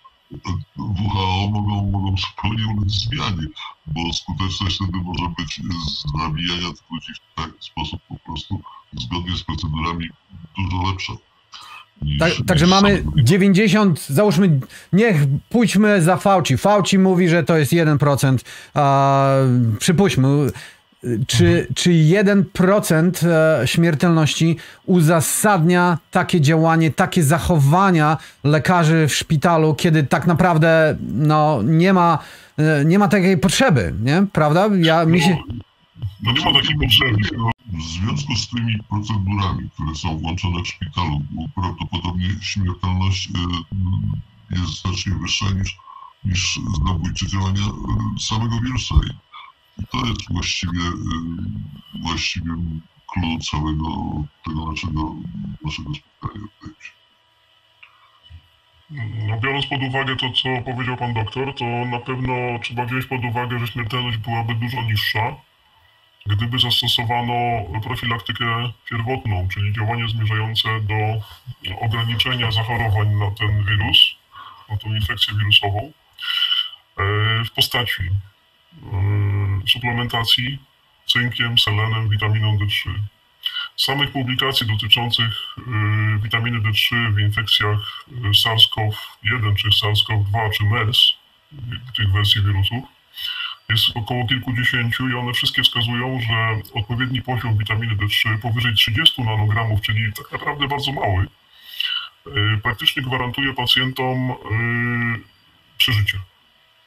W H O mogą, mogą zupełnie ulec zmianie, bo skuteczność wtedy może być z nabijania tych ludzi w taki sposób po prostu zgodnie z procedurami dużo lepsza. Tak, także mamy dziewięćdziesiąt, załóżmy, niech pójdźmy za Fauci. Fauci mówi, że to jest jeden procent. A, przypuśćmy, czy, mhm. czy jeden procent śmiertelności uzasadnia takie działanie, takie zachowania lekarzy w szpitalu, kiedy tak naprawdę no, nie ma, nie ma takiej potrzeby, nie? Prawda? Ja, mi się... No nie ma takiej potrzeby. W związku z tymi procedurami, które są włączone w szpitalu, prawdopodobnie śmiertelność jest znacznie wyższa niż, niż zabójcze działania samego wirusa. I to jest właściwie, właściwie klucz całego tego naszego, naszego spotkania. No, biorąc pod uwagę to, co powiedział pan doktor, to na pewno trzeba wziąć pod uwagę, że śmiertelność byłaby dużo niższa, gdyby zastosowano profilaktykę pierwotną, czyli działanie zmierzające do ograniczenia zachorowań na ten wirus, na tą infekcję wirusową, w postaci suplementacji cynkiem, selenem, witaminą D trzy. Z samych publikacji dotyczących witaminy D trzy w infekcjach SARS-CoV jeden, czy SARS-CoV dwa, czy MERS, tych wersji wirusów, jest około kilkudziesięciu i one wszystkie wskazują, że odpowiedni poziom witaminy D trzy powyżej trzydziestu nanogramów, czyli tak naprawdę bardzo mały, praktycznie gwarantuje pacjentom przeżycie.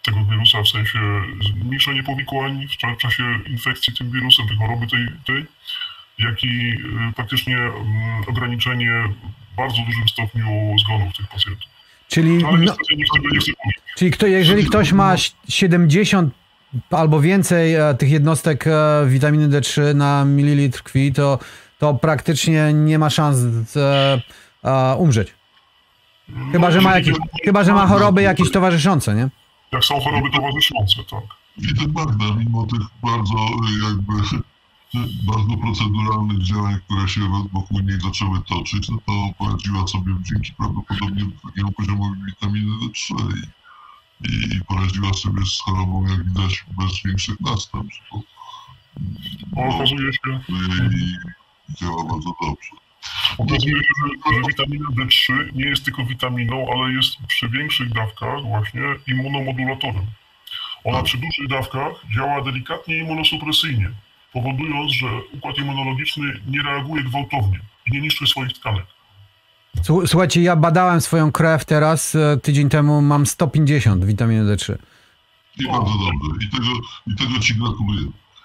tego wirusa, w sensie zmniejszenie powikłań w czasie infekcji tym wirusem, tej choroby tej, tej jak i praktycznie ograniczenie w bardzo dużym stopniu zgonów tych pacjentów. Czyli, Ale no, niestety nikt tego nie chce mówić. czyli kto, jeżeli ktoś ma siedemdziesiąt albo więcej e, tych jednostek e, witaminy D trzy na mililitr krwi, to, to praktycznie nie ma szans e, e, umrzeć. Chyba, No, że ma jakieś, chyba, że ma choroby no, jakieś towarzyszące, nie? Jak są choroby towarzyszące, tak. I ten Magda, mimo tych bardzo jakby bardzo proceduralnych działań, które się wokół niej zaczęły toczyć, no to poradziła sobie dzięki prawdopodobnie takiemu poziomowi witaminy D trzy i, i poradziła sobie z chorobą, jak widać, bez większych następstw. Bo, Bo okazuje się, i działa bardzo dobrze. okazuje się że, że witamina D trzy nie jest tylko witaminą, ale jest przy większych dawkach właśnie immunomodulatorem. Ona przy dużych dawkach działa delikatnie immunosupresyjnie, powodując, że układ immunologiczny nie reaguje gwałtownie i nie niszczy swoich tkanek. Słuchajcie, ja badałem swoją krew teraz, e, tydzień temu mam sto pięćdziesiąt witaminy D trzy. I bardzo dobrze. I tego, i tego ci gratuluję.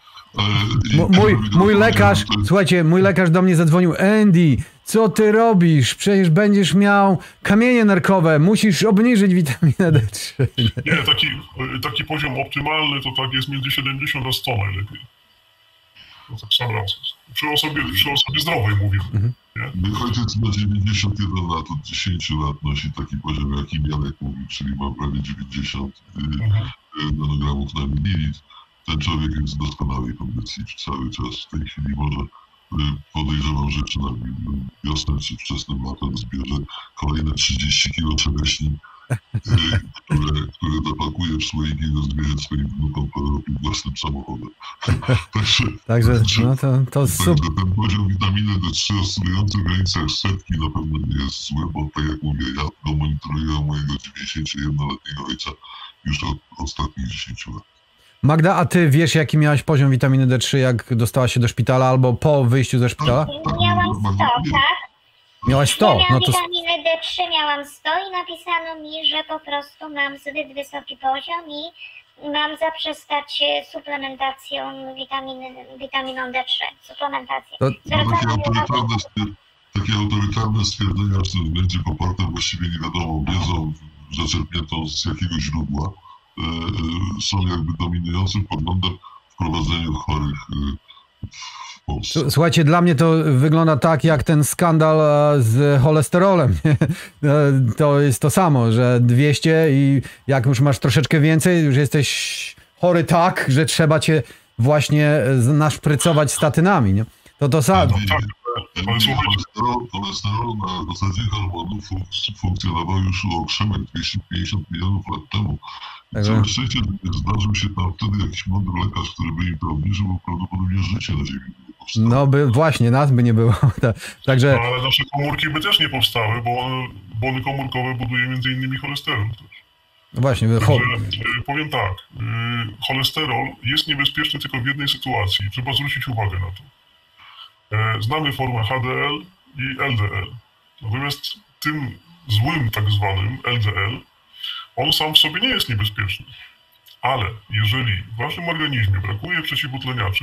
M- mój, mój lekarz, słuchajcie, mój lekarz do mnie zadzwonił. Andy, co ty robisz? Przecież będziesz miał kamienie nerkowe, musisz obniżyć witaminę D trzy. Nie, taki, taki poziom optymalny to tak jest między siedemdziesiąt a sto najlepiej. No tak sam raz jest. Przy osobie, przy osobie zdrowej mówimy. Mhm. Nie? Mój ojciec ma dziewięćdziesiąt jeden lat, od dziesięciu lat nosi taki poziom, jaki Janek mówi, czyli ma prawie dziewięćdziesiąt Mhm. nanogramów na mililitr. Ten człowiek jest w doskonałej kondycji cały czas. W tej chwili może podejrzewam, że czy na wiosnę, czy wczesnym latem zbierze kolejne trzydzieści kilo czereśni, które, które zapakuje w słoiki i rozbierze swoim wnukom po Europie własnym samochodem. Także, Także no to, to super. także ten poziom witaminy D trzy oscylujący w granicach setki na pewno nie jest zły, bo tak jak mówię, ja go monitoruję mojego dziewięćdziesięciojednoletniego ojca już od ostatnich dziesięciu lat. Magda, a ty wiesz, jaki miałaś poziom witaminy D trzy, jak dostałaś się do szpitala albo po wyjściu ze szpitala? Miałam sto, tak? Miałaś sto. Ja miałam No to witaminy D trzy, miałam sto i napisano mi, że po prostu mam zbyt wysoki poziom i mam zaprzestać suplementacją witaminy, witaminą D trzy. Suplementację. To- No, takie, Zwracano uwagę. autorytarne, stwier- takie autorytarne stwierdzenia w tym względzie poparte właściwie nie wiadomo wiedzą zaczerpniętą z jakiegoś źródła e, e, są jakby dominującym poglądem w prowadzeniu chorych e, w Polsce. S- Słuchajcie, dla mnie to wygląda tak jak ten skandal e, z cholesterolem. nie? E, To jest to samo, że dwieście i jak już masz troszeczkę więcej, już jesteś chory tak, że trzeba cię właśnie e, z- naszprycować statynami. Nie? To to samo. Tak, ale słuchajcie, Cholesterol, cholesterol na zasadzie hormonów funk- funkcjonował już u okrzemek dwieście pięćdziesiąt milionów lat temu. I Także- całe szczęście, że nie zdarzył się tam wtedy jakiś mądry lekarz, który by im to obniżył, bo prawdopodobnie życie na Ziemi by nie powstało. No by właśnie, nas by nie było. Ta- Także no, ale nasze komórki by też nie powstały, bo one- błony komórkowe buduje między innymi cholesterol też. właśnie, wy- cho- Także, y, powiem tak, y, cholesterol jest niebezpieczny tylko w jednej sytuacji. Trzeba zwrócić uwagę na to. E, Znamy formę H D L i L D L. Natomiast tym złym tak zwanym L D L, on sam w sobie nie jest niebezpieczny. Ale jeżeli w waszym organizmie brakuje przeciwutleniaczy,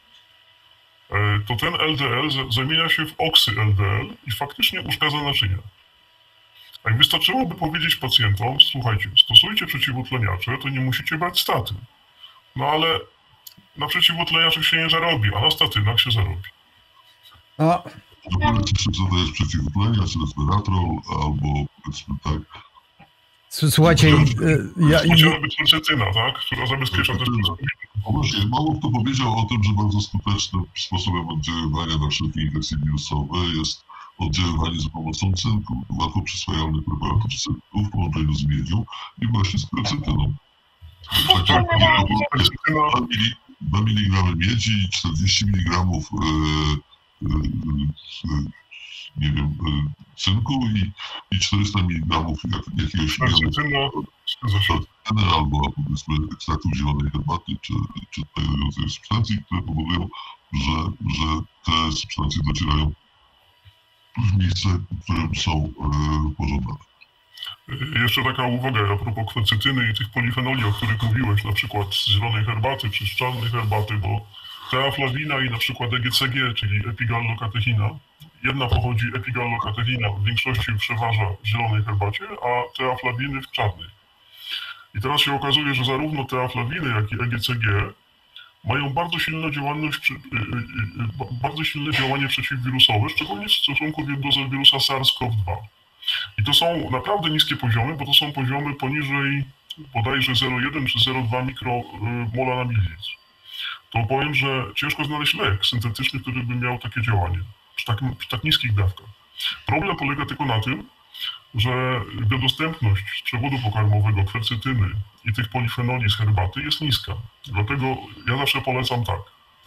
e, to ten L D L za- zamienia się w oksy L D L i faktycznie uszkadza naczynia. Jak wystarczyłoby powiedzieć pacjentom, słuchajcie, stosujcie przeciwutleniacze, to nie musicie brać statyn. No ale na przeciwutleniaczach się nie zarobi, a na statynach się zarobi. no, W ogóle ci co to jest przeciwutleniacz, resveratrol, albo powiedzmy tak, s- słuchajcie, e, ja, i- Chociażby kwercetyna, tak? Która zabezpiecza też No właśnie, mało kto powiedział o tym, że bardzo skutecznym sposobem oddziaływania na wszelkie infekcje wirusowe jest oddziaływanie za pomocą cynku, łatwo przyswajalnych preparatów cynku w połączeniu z miedzią i właśnie z kwercetyną. Tak, kwercetyna, dwa miligramy miedzi i czterdzieści miligramów e, e, e, nie wiem, e, cynku i, i czterysta miligramów jak, jakiegoś kwercetyna, zgadza się. N albo powiedzmy ekstraktów zielonej herbaty czy, czy tego rodzaju substancji, które powodują, że, że te substancje docierają w miejsce, w którym są e, pożądane. Jeszcze taka uwaga a propos kwercetyny i tych polifenoli, o których mówiłeś, na przykład z zielonej herbaty czy z czarnej herbaty, bo teaflawina i na przykład E G C G, czyli epigallokatechina, jedna pochodzi, epigallokatechina w większości przeważa w zielonej herbacie, a teaflawiny w czarnej. I teraz się okazuje, że zarówno teaflawiny, jak i E G C G mają bardzo silną działalność, bardzo silne działanie przeciwwirusowe, szczególnie w stosunku do wirusa SARS-CoV dwa. I to są naprawdę niskie poziomy, bo to są poziomy poniżej bodajże zero przecinek jeden czy zero przecinek dwa mikromola na mililitr. To powiem, że ciężko znaleźć lek syntetyczny, który by miał takie działanie przy tak, przy tak niskich dawkach. Problem polega tylko na tym, że dostępność z przewodu pokarmowego, kwercetyny i tych polifenoli z herbaty jest niska. Dlatego ja zawsze polecam tak.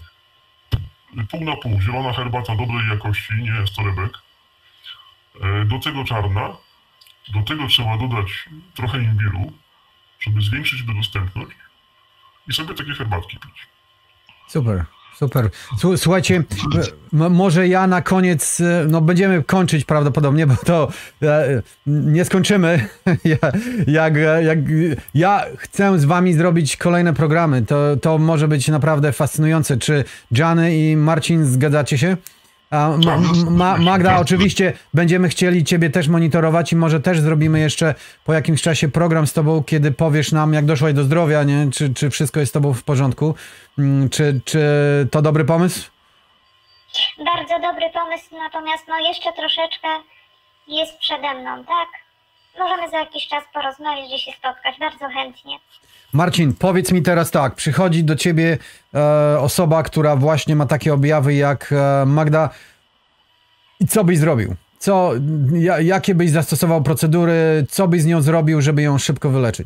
Pół na pół, zielona herbata dobrej jakości, nie jest torebek. Do tego czarna, do tego trzeba dodać trochę imbiru, żeby zwiększyć dostępność i sobie takie herbatki pić. Super, super. Słuchajcie, m- może ja na koniec, no będziemy kończyć prawdopodobnie, bo to e, nie skończymy. ja, jak, jak, ja chcę z wami zrobić kolejne programy. To, to może być naprawdę fascynujące. Czy Gianni i Marcin zgadzacie się? A Ma- Ma- Magda, oczywiście będziemy chcieli ciebie też monitorować i może też zrobimy jeszcze po jakimś czasie program z tobą, kiedy powiesz nam, jak doszłaś do zdrowia, nie? Czy, czy wszystko jest z tobą w porządku. Czy, czy to dobry pomysł? Bardzo dobry pomysł, natomiast no jeszcze troszeczkę jest przede mną, tak? Możemy za jakiś czas porozmawiać, gdzieś się spotkać, bardzo chętnie. Marcin, powiedz mi teraz tak, przychodzi do ciebie e, osoba, która właśnie ma takie objawy jak e, Magda i co byś zrobił? Co, ja, jakie byś zastosował procedury, co byś z nią zrobił, żeby ją szybko wyleczyć?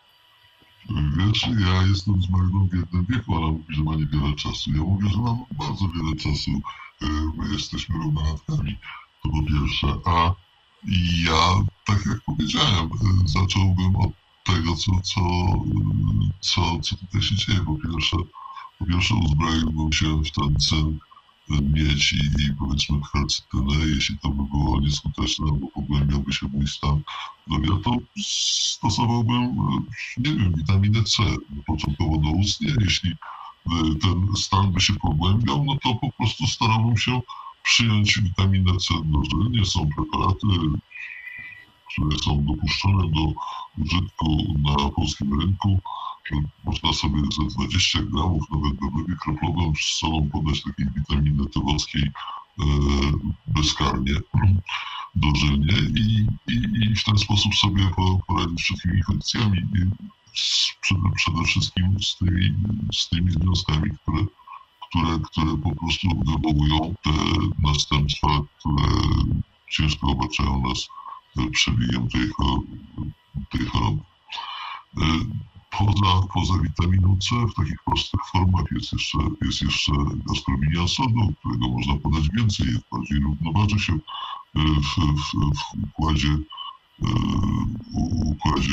Wiesz, ja jestem z Magdą w jednym wieku, ona mówi, że ma niewiele czasu. Ja mówię, że mam bardzo wiele czasu. My jesteśmy równolatkami, to po pierwsze. A ja, tak jak powiedziałem, zacząłbym od tego, co, co, co, co tutaj się dzieje. Po pierwsze, po pierwsze uzbroiłbym się w ten cynk, miedź i, i powiedzmy kwercetynę. Jeśli to by było nieskuteczne, bo pogłębiałby się mój stan zdrowia, to stosowałbym, nie wiem, witaminę C, początkowo doustnie. Jeśli ten stan by się pogłębiał, no to po prostu starałbym się przyjąć witaminę C dożylnie. Są preparaty, które są dopuszczone do użytku na polskim rynku. Można sobie za dwadzieścia gramów, nawet we wlewie kroplowym z solą podać takiej witaminy tewowskiej e, bezkarnie, dożylnie i, i, i w ten sposób sobie poradzić z wszystkimi infekcjami. I z, przede, przede wszystkim z tymi, z tymi związkami, które, które, które po prostu wywołują te następstwa, które ciężko obarczają nas przebiegiem tej choroby. Tej choroby. Poza, poza witaminą C w takich prostych formach jest jeszcze, jest jeszcze askorbinian sodu, którego można podać więcej, jest bardziej równoważy się w, w, w układzie w układzie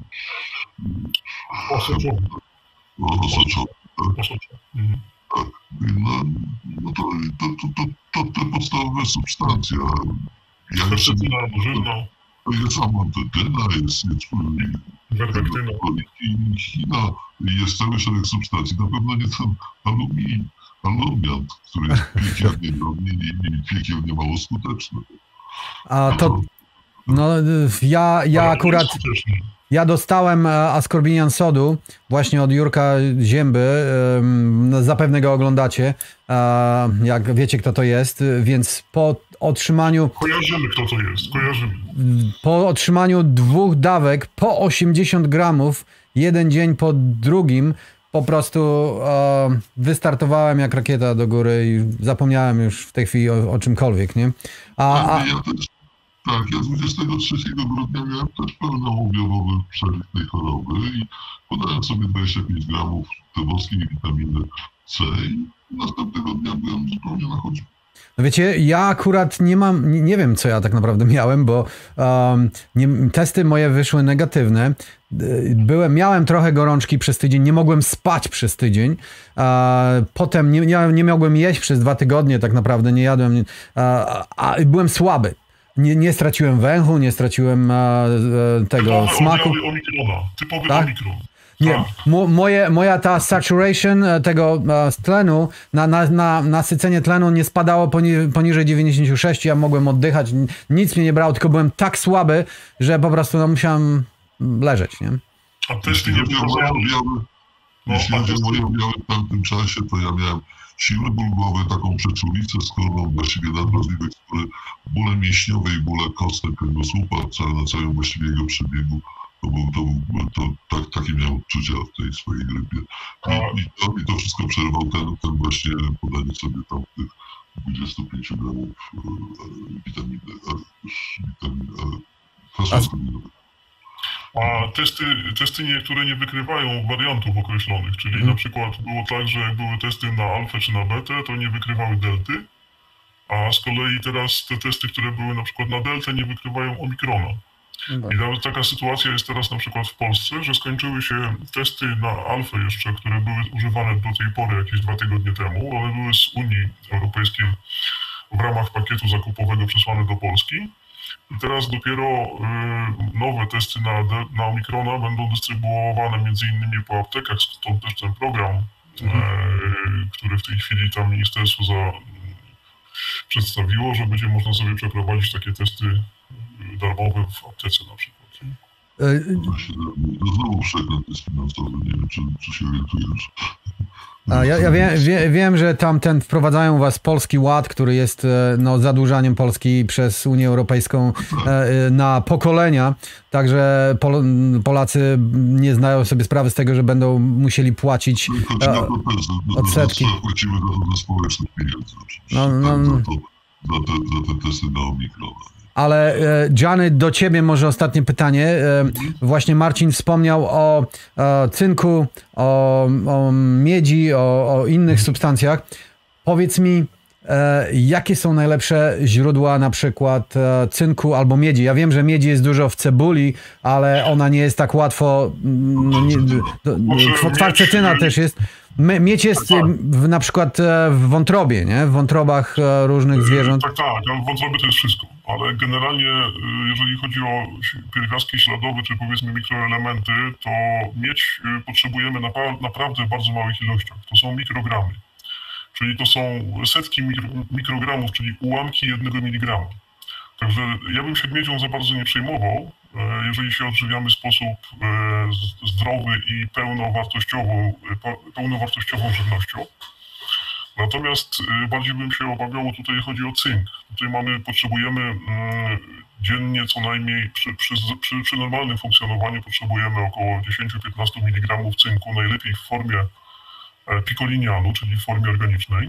osoczowym. Osoczowym, tak? Tak. No, no to, to, to, to, to te podstawowe substancje. Ja jeszcze Kwercetyna, dożylna. Jest amantetyna, jest, jest werwektyna. China, jest cały szereg substancji. Na pewno nie ten alumi, alumiant, który jest piekielnie drobny i, i piekielnie mało skuteczny. A to, no ja, ja akurat, ja dostałem askorbinian sodu właśnie od Jurka Zięby, zapewne go oglądacie, jak wiecie, kto to jest, więc po otrzymaniu... Kojarzymy, kto to jest, kojarzymy. Po otrzymaniu dwóch dawek po osiemdziesiąt gramów, jeden dzień po drugim, po prostu e, wystartowałem jak rakieta do góry i zapomniałem już w tej chwili o, o czymkolwiek, nie? A, a... Ja też, tak, ja dwudziestego trzeciego grudnia miałem też pełnoobjawowy przebieg tej choroby i podałem sobie dwadzieścia pięć gramów tewowskiej witaminy C i następnego dnia byłem zupełnie na chodzie. No wiecie, ja akurat nie mam, nie, nie wiem, co ja tak naprawdę miałem, bo um, nie, testy moje wyszły negatywne. Byłem, miałem trochę gorączki przez tydzień, nie mogłem spać przez tydzień. A potem nie, nie, nie mogłem jeść przez dwa tygodnie tak naprawdę, nie jadłem, a, a byłem słaby. Nie, nie straciłem węchu, nie straciłem e, e, tego Typowy smaku. objawy omikrona. Typowy Tak? omikron. Nie, Tak. mo, moje, moja ta saturation e, tego e, tlenu, na, na, na nasycenie tlenu nie spadało poni, poniżej dziewięćdziesiąt sześć, ja mogłem oddychać, nic mnie nie brało, tylko byłem tak słaby, że po prostu no, musiałem leżeć, nie? A testy nie pokazują... No, jeśli chodzi o moje objawy w tamtym czasie, to ja miałem silny ból głowy, taką przeczulicę skórną, właściwie nadwrażliwe, które bóle mięśniowe i bóle kostek kręgosłupa na całym właściwie jego przebiegu. To, był, to, był, to tak, takie miałem odczucia w tej swojej grypie. I, i, to, i to wszystko przerwał ten, ten właśnie podanie sobie tam tych dwudziestu pięciu gramów e, witaminy, e, witaminy e, kwasu ascorbinowego. A testy, testy niektóre nie wykrywają wariantów określonych, czyli hmm. na przykład było tak, że jak były testy na alfę czy na betę, to nie wykrywały delty, a z kolei teraz te testy, które były na przykład na deltę, nie wykrywają omikrona. I nawet taka sytuacja jest teraz na przykład w Polsce, że skończyły się testy na alfę jeszcze, które były używane do tej pory jakieś dwa tygodnie temu. One były z Unii Europejskiej w ramach pakietu zakupowego przesłane do Polski. I teraz dopiero y, nowe testy na, na omikrona będą dystrybuowane między innymi po aptekach, stąd też ten program, mhm. y, który w tej chwili tam ministerstwo za, y, przedstawiło, że będzie można sobie przeprowadzić takie testy darmowe w aptece na przykład. Znowu przegląd jest finansowy, nie wiem, czy, czy się orientujesz. A ja ja wie, wie, wiem, że tam ten wprowadzają u was Polski Ład, który jest no, zadłużaniem Polski przez Unię Europejską na pokolenia, także Pol Polacy nie zdają sobie sprawy z tego, że będą musieli płacić odsetki. Płacimy za społecznych pieniędzy. No, no, za, to, za, te, za te testy na omikrona. Ale Gianni, do ciebie może ostatnie pytanie. Właśnie Marcin wspomniał o, o cynku, o, o miedzi, o, o innych substancjach. Powiedz mi, jakie są najlepsze źródła na przykład cynku albo miedzi? Ja wiem, że miedzi jest dużo w cebuli, ale ona nie jest tak łatwo... No nie, kwarcetyna też jest. Miedź jest w, na przykład w wątrobie, nie? W wątrobach różnych zwierząt. Tak, tak, ale w wątrobie to jest wszystko. Ale generalnie, jeżeli chodzi o pierwiastki śladowe, czy powiedzmy mikroelementy, to miedź potrzebujemy na, naprawdę w bardzo małych ilościach. To są mikrogramy. Czyli to są setki mikro, mikrogramów, czyli ułamki jednego miligrama. Także ja bym się miedzią za bardzo nie przejmował, jeżeli się odżywiamy w sposób zdrowy i pełnowartościową, pełnowartościową żywnością. Natomiast bardziej bym się obawiał, tutaj chodzi o cynk. Tutaj mamy, potrzebujemy dziennie co najmniej, przy, przy, przy, przy normalnym funkcjonowaniu potrzebujemy około dziesięć do piętnastu miligramów cynku, najlepiej w formie pikolinianu, czyli w formie organicznej.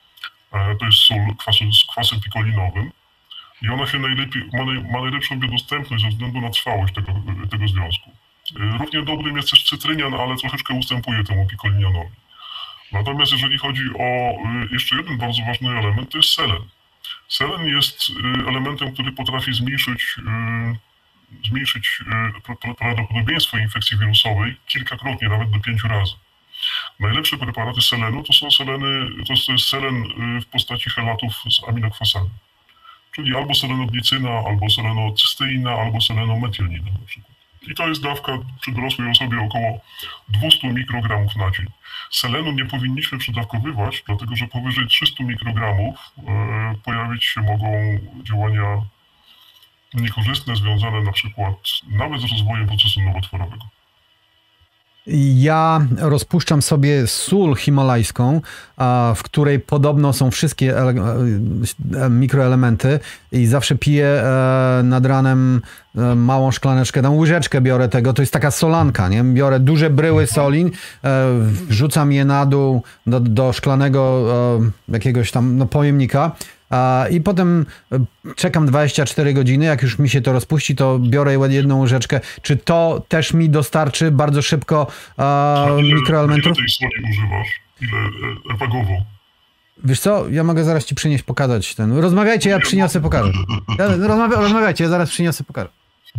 To jest sól kwasu, z kwasem pikolinowym. I ona się najlepiej, ma, naj, ma najlepszą biodostępność ze względu na trwałość tego, tego związku. Równie dobrym jest też cytrynian, ale troszeczkę ustępuje temu pikolinianowi. Natomiast jeżeli chodzi o jeszcze jeden bardzo ważny element, to jest selen. Selen jest elementem, który potrafi zmniejszyć, zmniejszyć prawdopodobieństwo infekcji wirusowej kilkakrotnie, nawet do pięciu razy. Najlepsze preparaty selenu to są seleny, to jest selen w postaci chelatów z aminokwasami. Czyli albo selenoglicyna, albo selenocysteina, albo selenometylnina na przykład. I to jest dawka przy dorosłej osobie około dwieście mikrogramów na dzień. Selenu nie powinniśmy przedawkowywać, dlatego że powyżej trzysta mikrogramów e, pojawić się mogą działania niekorzystne, związane na przykład nawet z rozwojem procesu nowotworowego. Ja rozpuszczam sobie sól himalajską, w której podobno są wszystkie mikroelementy i zawsze piję nad ranem małą szklaneczkę, tam łyżeczkę biorę tego, to jest taka solanka, nie? Biorę duże bryły soli, wrzucam je na dół do, do szklanego jakiegoś tam no, pojemnika. I potem czekam dwadzieścia cztery godziny, jak już mi się to rozpuści, to biorę jedną łyżeczkę. Czy to też mi dostarczy bardzo szybko uh, ile, mikroelementów? Ile tej soli używasz? Ile e, wagowo? Wiesz co, ja mogę zaraz ci przynieść, pokazać ten. Rozmawiajcie, ja przyniosę, pokażę. Ja, rozmawia, rozmawiajcie, ja zaraz przyniosę, pokażę.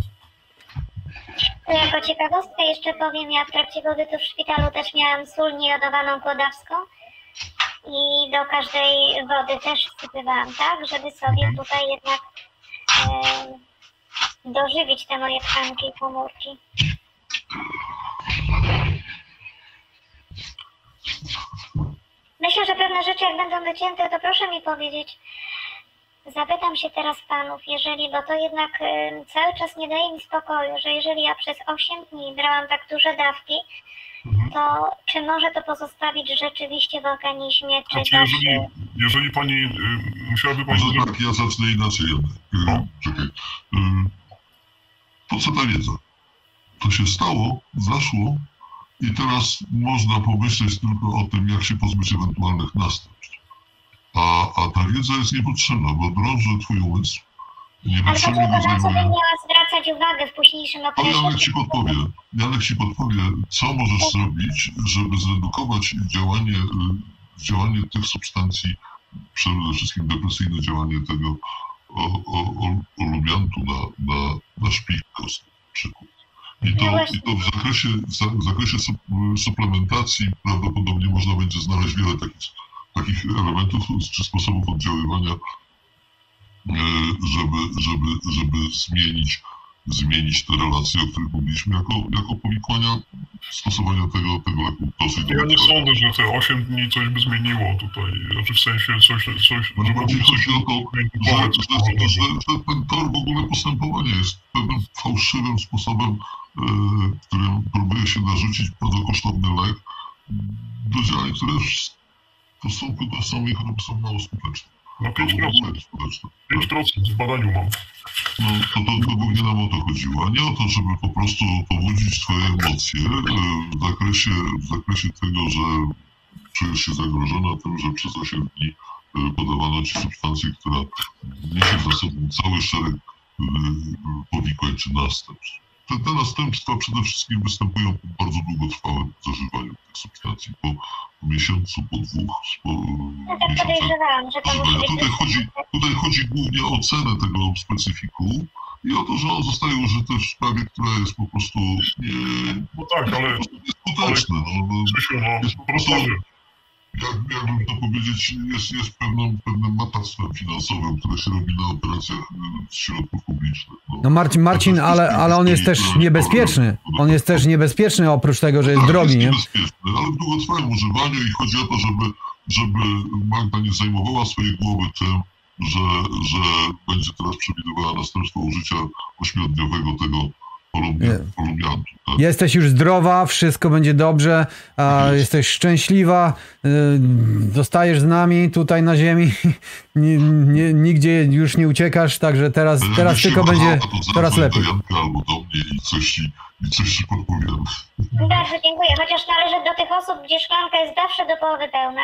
To jako ciekawostkę jeszcze powiem, ja w trakcie pobytu w szpitalu też miałam sól niejodowaną kłodawską. I do każdej wody też wsypywałam, tak, żeby sobie tutaj jednak e, dożywić te moje tkanki i komórki. Myślę, że pewne rzeczy jak będą wycięte, to proszę mi powiedzieć. Zapytam się teraz panów, jeżeli, bo to jednak y, cały czas nie daje mi spokoju, że jeżeli ja przez osiem dni brałam tak duże dawki, Mhm. to czy może to pozostawić rzeczywiście w organizmie, czy Znaczy, da jeżeli, się... jeżeli pani y, musiałaby pani Może zrobić. tak, ja zacznę inaczej jednak. Y, Czekaj. Y, Po co ta wiedza? To się stało, zaszło i teraz można pomyśleć tylko o tym, jak się pozbyć ewentualnych następstw. A, a ta wiedza jest niepotrzebna, bo drąży twój umysł. Ale Niepotrzebnie dlaczego go na co bym zajmuje. miała zwracać uwagę w późniejszym A okresie? Janek ci podpowie, Janek ci podpowie, co możesz zrobić, żeby zredukować działanie, y, działanie tych substancji, przede wszystkim depresyjne działanie tego o, o, o, olubiantu na, na, na szpik kostny, przykład. I to, I to w zakresie, w zakresie sup- suplementacji prawdopodobnie można będzie znaleźć wiele takich, takich elementów czy sposobów oddziaływania, żeby, żeby, żeby zmienić, zmienić te relacje, o których mówiliśmy, jako, jako powikłania stosowania tego, tego leku dosyć Ja nie długo. sądzę, że te osiem dni coś by zmieniło tutaj. Znaczy w sensie coś, coś No, żeby bardziej coś chodzi o to, że, że, że, że ten tor w ogóle postępowania jest pewnym fałszywym sposobem, e, którym próbuje się narzucić bardzo kosztowny lek do działań, które w stosunku do samej choroby są mało skuteczne. No pięć W ogóle procent. skuteczne. pięć procent w badaniu mam. No, to, to, to głównie nam o to chodziło, a nie o to, żeby po prostu pobudzić twoje emocje e, w zakresie, w zakresie tego, że czujesz się zagrożona tym, że przez osiem dni e, podawano ci substancję, która niesie za sobą cały szereg e, powikłań czy następstw. Te, te następstwa przede wszystkim występują po bardzo długotrwałym zażywaniu tych substancji, po, po miesiącu, po dwóch po, No tak miesiącach podejrzewałam, że to musi zażywania. być... Tutaj chodzi, tutaj chodzi głównie o cenę tego specyfiku i o to, że on zostaje użyty w sprawie, która jest po prostu nie, No tak, ale nieskuteczna. No, no, Krzysiu, no jest po po prostu prostu, jak, jakbym to powiedzieć, jest, jest pewnym, pewnym matactwem finansowym, które się robi na operacjach y, z środków publicznych. No Marcin, Marcin, ale, ale on jest też niebezpieczny. On jest też niebezpieczny oprócz tego, że jest Tak, drogi, jest nie? niebezpieczny, ale w długotrwałym używaniu i chodzi o to, żeby, żeby Magda nie zajmowała swojej głowy tym, że, że będzie teraz przewidywała następstwo użycia ośmiodniowego tego Nie. polubiantu. Tak? Jesteś już zdrowa, wszystko będzie dobrze, a Jest. jesteś szczęśliwa, y, zostajesz z nami tutaj na ziemi, nie, nie, nigdzie już nie uciekasz, także teraz, A teraz jakbyś się tylko wahała, będzie to zadzwoń coraz do lepiej. Janka albo do mnie i coś ci, i coś ci podpowiemy. Bardzo dziękuję, chociaż należę do tych osób, gdzie szklanka jest zawsze do połowy pełna.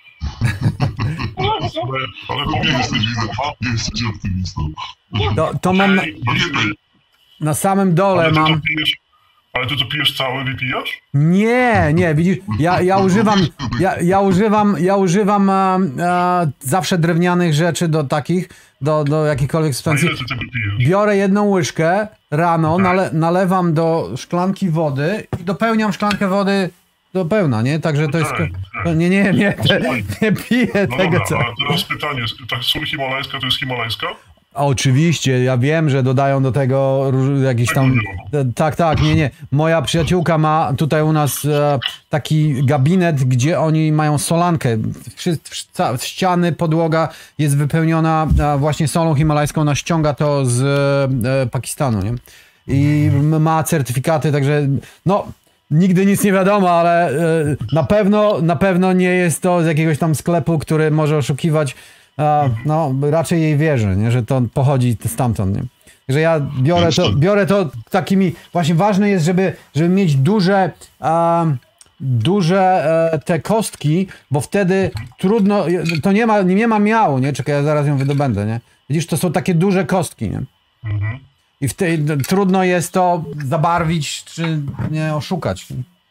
Dobrze. ale, ale No, nie powiem, jesteś, nie jesteś optymistą. To, to mam na, Pamiętaj, na samym dole ale ty to mam... pijesz, ale ty to pijesz całe, wypijasz? Nie, nie, widzisz, ja, ja używam, ja, ja używam, ja używam a, a, zawsze drewnianych rzeczy do takich, do, do jakichkolwiek A substancji. ile ty tego pijesz? Biorę jedną łyżkę rano, nale, nalewam do szklanki wody i dopełniam szklankę wody do pełna, nie? Także to jest... Tak, tak. Nie, nie, nie, te, nie piję No tego, dobra, co... a teraz pytanie, ta sól himalajska to jest himalajska? Oczywiście, ja wiem, że dodają do tego róż- jakiś tam... Tak, tak, nie, nie. Moja przyjaciółka ma tutaj u nas e, taki gabinet, gdzie oni mają solankę. Wszy, wszy, ściany, podłoga jest wypełniona e, właśnie solą himalajską. Ona ściąga to z e, Pakistanu, nie? I ma certyfikaty, także no... Nigdy nic nie wiadomo, ale e, na pewno, na pewno nie jest to z jakiegoś tam sklepu, który może oszukiwać. E, no, raczej jej wierzę, nie? Że to pochodzi stamtąd, nie? Że ja biorę to, biorę to takimi... Właśnie ważne jest, żeby, żeby mieć duże, e, duże e, te kostki, bo wtedy trudno... To nie ma, nie ma miału, nie? Czekaj, ja zaraz ją wydobędę, nie? Widzisz, to są takie duże kostki, nie? Mhm. I w tej, trudno jest to zabarwić, czy nie oszukać.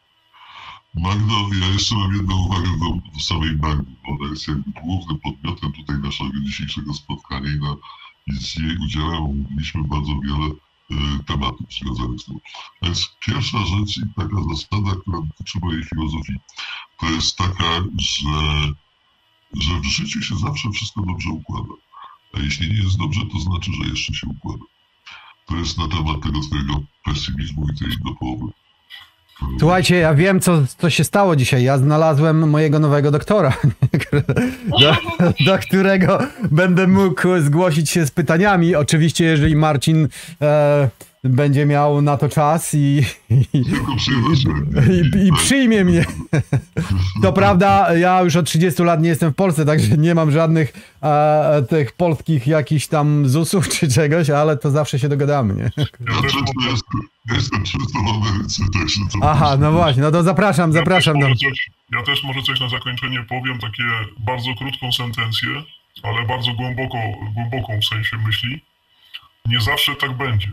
Magdo, ja jeszcze mam jedną uwagę do, do samej Magdy. Ona jest jakby głównym podmiotem tutaj naszego dzisiejszego spotkania i, na, i z jej udziałem omówiliśmy bardzo wiele y, tematów związanych z tym. Więc pierwsza rzecz i taka zasada, która dotyczy mojej filozofii, to jest taka, że, że w życiu się zawsze wszystko dobrze układa. A jeśli nie jest dobrze, to znaczy, że jeszcze się układa. To jest na temat tego twojego pesymizmu i tej do połowy. Słuchajcie, ja wiem, co, co się stało dzisiaj. Ja znalazłem mojego nowego doktora, do, do którego będę mógł zgłosić się z pytaniami. Oczywiście, jeżeli Marcin e, będzie miał na to czas i, i, i, i przyjmie mnie. To prawda, ja już od trzydziestu lat nie jestem w Polsce, także nie mam żadnych e, tych polskich jakichś tam zusów czy czegoś, ale to zawsze się dogadamy, nie? Ja często jestem, jestem często w Ameryce, także to... Aha, no właśnie, no to zapraszam, Ja zapraszam. też, Do... może coś, ja też może coś na zakończenie powiem, takie bardzo krótką sentencję, ale bardzo głęboko, głęboką w sensie myśli. Nie zawsze tak będzie.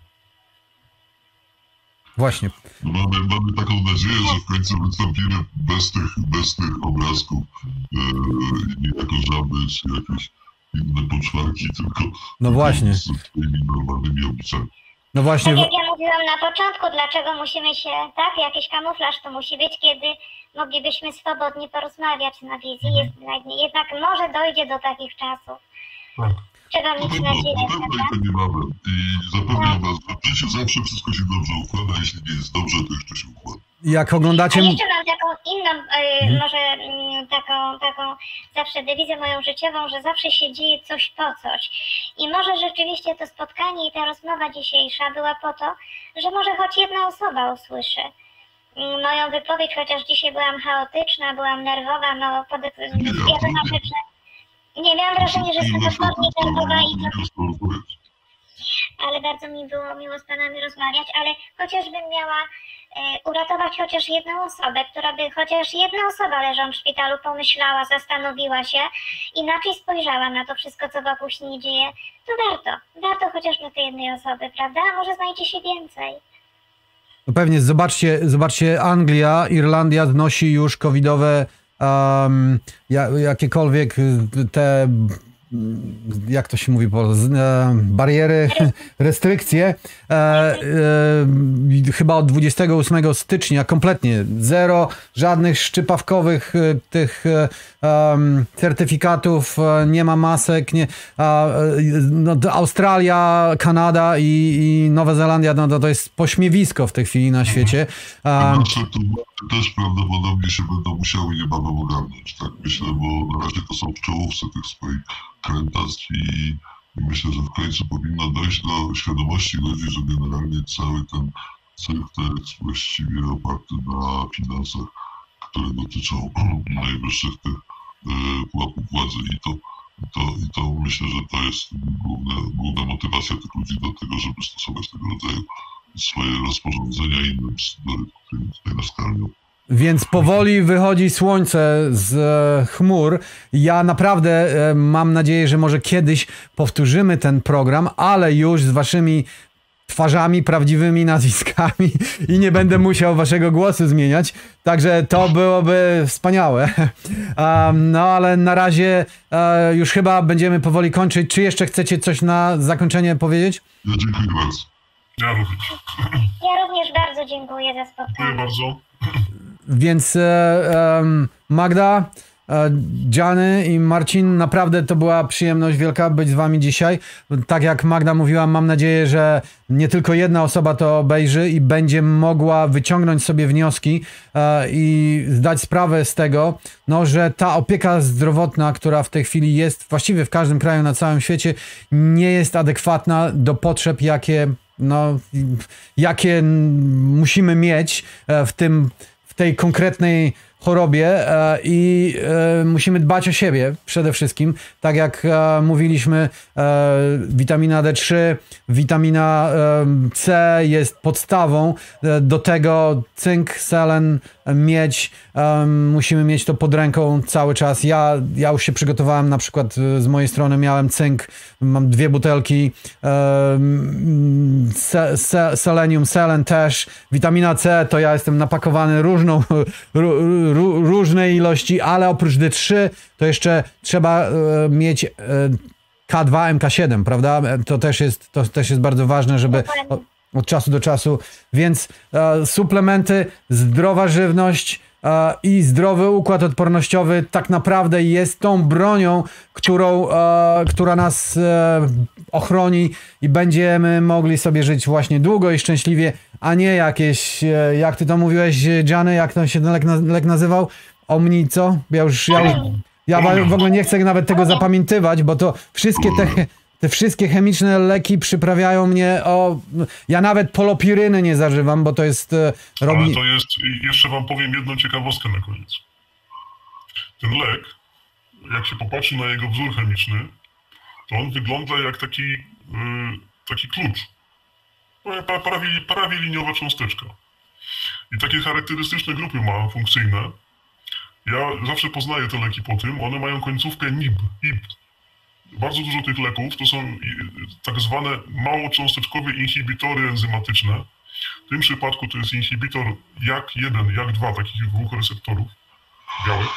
Właśnie. No mamy, mamy taką nadzieję, że w końcu wystąpimy bez tych, bez tych obrazków, e, nie jako żaby czy jakieś inne poczwarki, tylko, No właśnie. z tymi normalnymi obliczami. No właśnie. Tak jak ja mówiłam na początku, dlaczego musimy się, tak, jakiś kamuflaż to musi być, kiedy moglibyśmy swobodnie porozmawiać na wizji. Jest, jednak może dojdzie do takich czasów. Tak. Trzeba Na mieć pewno, nadzieję, na pewno prawda? i to niebawem. I zapewniam was, że w życiu zawsze wszystko się dobrze układa, a jeśli nie jest dobrze, to jeszcze się układa. Jak A oglądacie... jeszcze mam taką inną, y, może y, taką, taką zawsze dewizję moją życiową, że zawsze się dzieje coś po coś. I może rzeczywiście to spotkanie i ta rozmowa dzisiejsza była po to, że może choć jedna osoba usłyszy y, moją wypowiedź, chociaż dzisiaj byłam chaotyczna, byłam nerwowa, no pod, wiadomo, że nie miałam wrażenia, że jestem potwornie nerwowa i to... Ale bardzo mi było miło z panami rozmawiać, ale chociażbym miała e, uratować chociaż jedną osobę, która by chociaż jedna osoba leżąc w szpitalu pomyślała, zastanowiła się, inaczej spojrzała na to wszystko, co wokół się nie dzieje, to warto. Warto chociaż dla tej jednej osoby, prawda? A może znajdzie się więcej. No pewnie, zobaczcie, zobaczcie, Anglia, Irlandia znosi już covidowe um, ja, jakiekolwiek te... jak to się mówi po e, bariery, restrykcje, e, e, chyba od dwudziestego ósmego stycznia kompletnie zero, żadnych szczypawkowych e, tych e, um, certyfikatów, e, nie ma masek, nie, e, no, Australia, Kanada i, i Nowa Zelandia, no, to, to jest pośmiewisko w tej chwili na świecie. Um, Nasze tłumacze też prawdopodobnie się będą musiały niebawem ogarnąć, tak myślę, bo na razie to są w czołówce tych swoich krętactw i myślę, że w końcu powinno dojść do świadomości ludzi, że generalnie cały ten cyrk to jest właściwie oparty na finansach, które dotyczą najwyższych tych e, pułapów władzy i to, i to, i to myślę, że to jest główna, główna motywacja tych ludzi do tego, żeby stosować tego rodzaju swoje rozporządzenia i inne bzdury, które tutaj nas karmią. Więc powoli wychodzi słońce z e, chmur. Ja naprawdę e, mam nadzieję, że może kiedyś powtórzymy ten program, ale już z waszymi twarzami, prawdziwymi nazwiskami i nie będę musiał waszego głosu zmieniać. Także to byłoby wspaniałe. Um, no ale na razie e, już chyba będziemy powoli kończyć. Czy jeszcze chcecie coś na zakończenie powiedzieć? Ja dziękuję bardzo. Ja również. Ja również bardzo dziękuję za spotkanie. Dziękuję bardzo. Więc e, um, Magda, e, Gianny i Marcin, naprawdę to była przyjemność wielka być z wami dzisiaj. Tak jak Magda mówiła, mam nadzieję, że nie tylko jedna osoba to obejrzy i będzie mogła wyciągnąć sobie wnioski e, i zdać sprawę z tego, no, że ta opieka zdrowotna, która w tej chwili jest właściwie w każdym kraju na całym świecie, nie jest adekwatna do potrzeb, jakie, no, jakie musimy mieć w tym w tej konkretnej chorobie e, i e, musimy dbać o siebie przede wszystkim. Tak jak e, mówiliśmy, e, witamina D trzy, witamina e, C jest podstawą. E, do tego cynk, selen, miedź. E, musimy mieć to pod ręką cały czas. Ja, ja już się przygotowałem, na przykład z mojej strony miałem cynk, mam dwie butelki, e, se, se, selenium, selen też, witamina C, to ja jestem napakowany różną różnej ilości, ale oprócz D trzy to jeszcze trzeba e, mieć e, K dwa, M K siedem, prawda? To też jest, to też jest bardzo ważne, żeby od, od czasu do czasu, więc e, suplementy, zdrowa żywność, e, i zdrowy układ odpornościowy tak naprawdę jest tą bronią, którą, e, która nas e, ochroni i będziemy mogli sobie żyć właśnie długo i szczęśliwie, a nie jakieś, e, jak ty to mówiłeś, Gianni, jak to się ten lek, lek nazywał? Omni, co? Ja już, ja, już, ja w ogóle nie chcę nawet tego zapamiętywać, bo to wszystkie te, te wszystkie chemiczne leki przyprawiają mnie o... Ja nawet polopiryny nie zażywam, bo to jest... Robi... Ale to jest... Jeszcze wam powiem jedną ciekawostkę na koniec. Ten lek, jak się popatrzy na jego wzór chemiczny, to on wygląda jak taki, yy, taki klucz. Prawie, prawie liniowa cząsteczka. I takie charakterystyczne grupy ma funkcyjne. Ja zawsze poznaję te leki po tym, one mają końcówkę N I B, I B. Bardzo dużo tych leków to są tak zwane małocząsteczkowe inhibitory enzymatyczne. W tym przypadku to jest inhibitor jak jeden, jak dwa takich dwóch receptorów białych.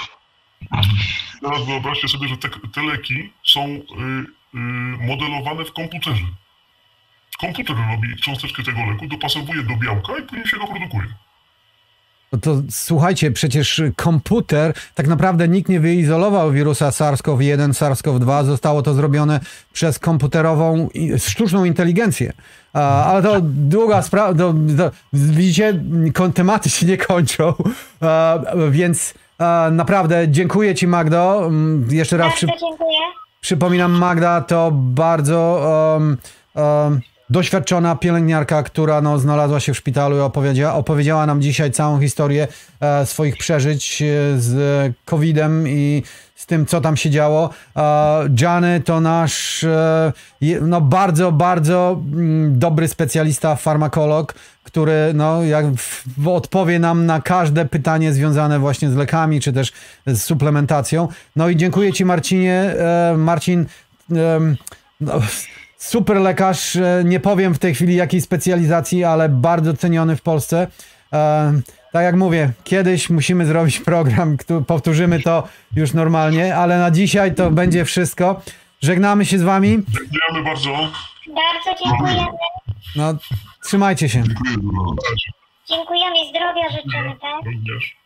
Teraz wyobraźcie sobie, że te, te leki są y, y, modelowane w komputerze. Komputer robi cząsteczkę tego leku, dopasowuje do białka i później się go produkuje. No to słuchajcie, przecież komputer, tak naprawdę nikt nie wyizolował wirusa SARS-CoV jeden, SARS-CoV dwa, zostało to zrobione przez komputerową, sztuczną inteligencję. A, ale to długa sprawa, to, to, widzicie, tematy się nie kończą, a, więc a, naprawdę dziękuję ci, Magdo. Jeszcze raz przy, dziękuję. przypominam, Magda to bardzo... Um, um, doświadczona pielęgniarka, która no, znalazła się w szpitalu i opowiedziała, opowiedziała nam dzisiaj całą historię e, swoich przeżyć e, z kowidem i z tym, co tam się działo. E, Gianni to nasz e, no, bardzo, bardzo mm, dobry specjalista, farmakolog, który no, jak w, odpowie nam na każde pytanie związane właśnie z lekami, czy też z suplementacją. No i dziękuję ci, Marcinie. E, Marcin... E, no, super lekarz, nie powiem w tej chwili jakiej specjalizacji, ale bardzo ceniony w Polsce. E, tak jak mówię, kiedyś musimy zrobić program, który powtórzymy to już normalnie, ale na dzisiaj to będzie wszystko. Żegnamy się z wami. Dziękujemy bardzo. Bardzo dziękujemy. No, trzymajcie się. Dziękuję bardzo. Dziękujemy i zdrowia życzymy, tak? Również.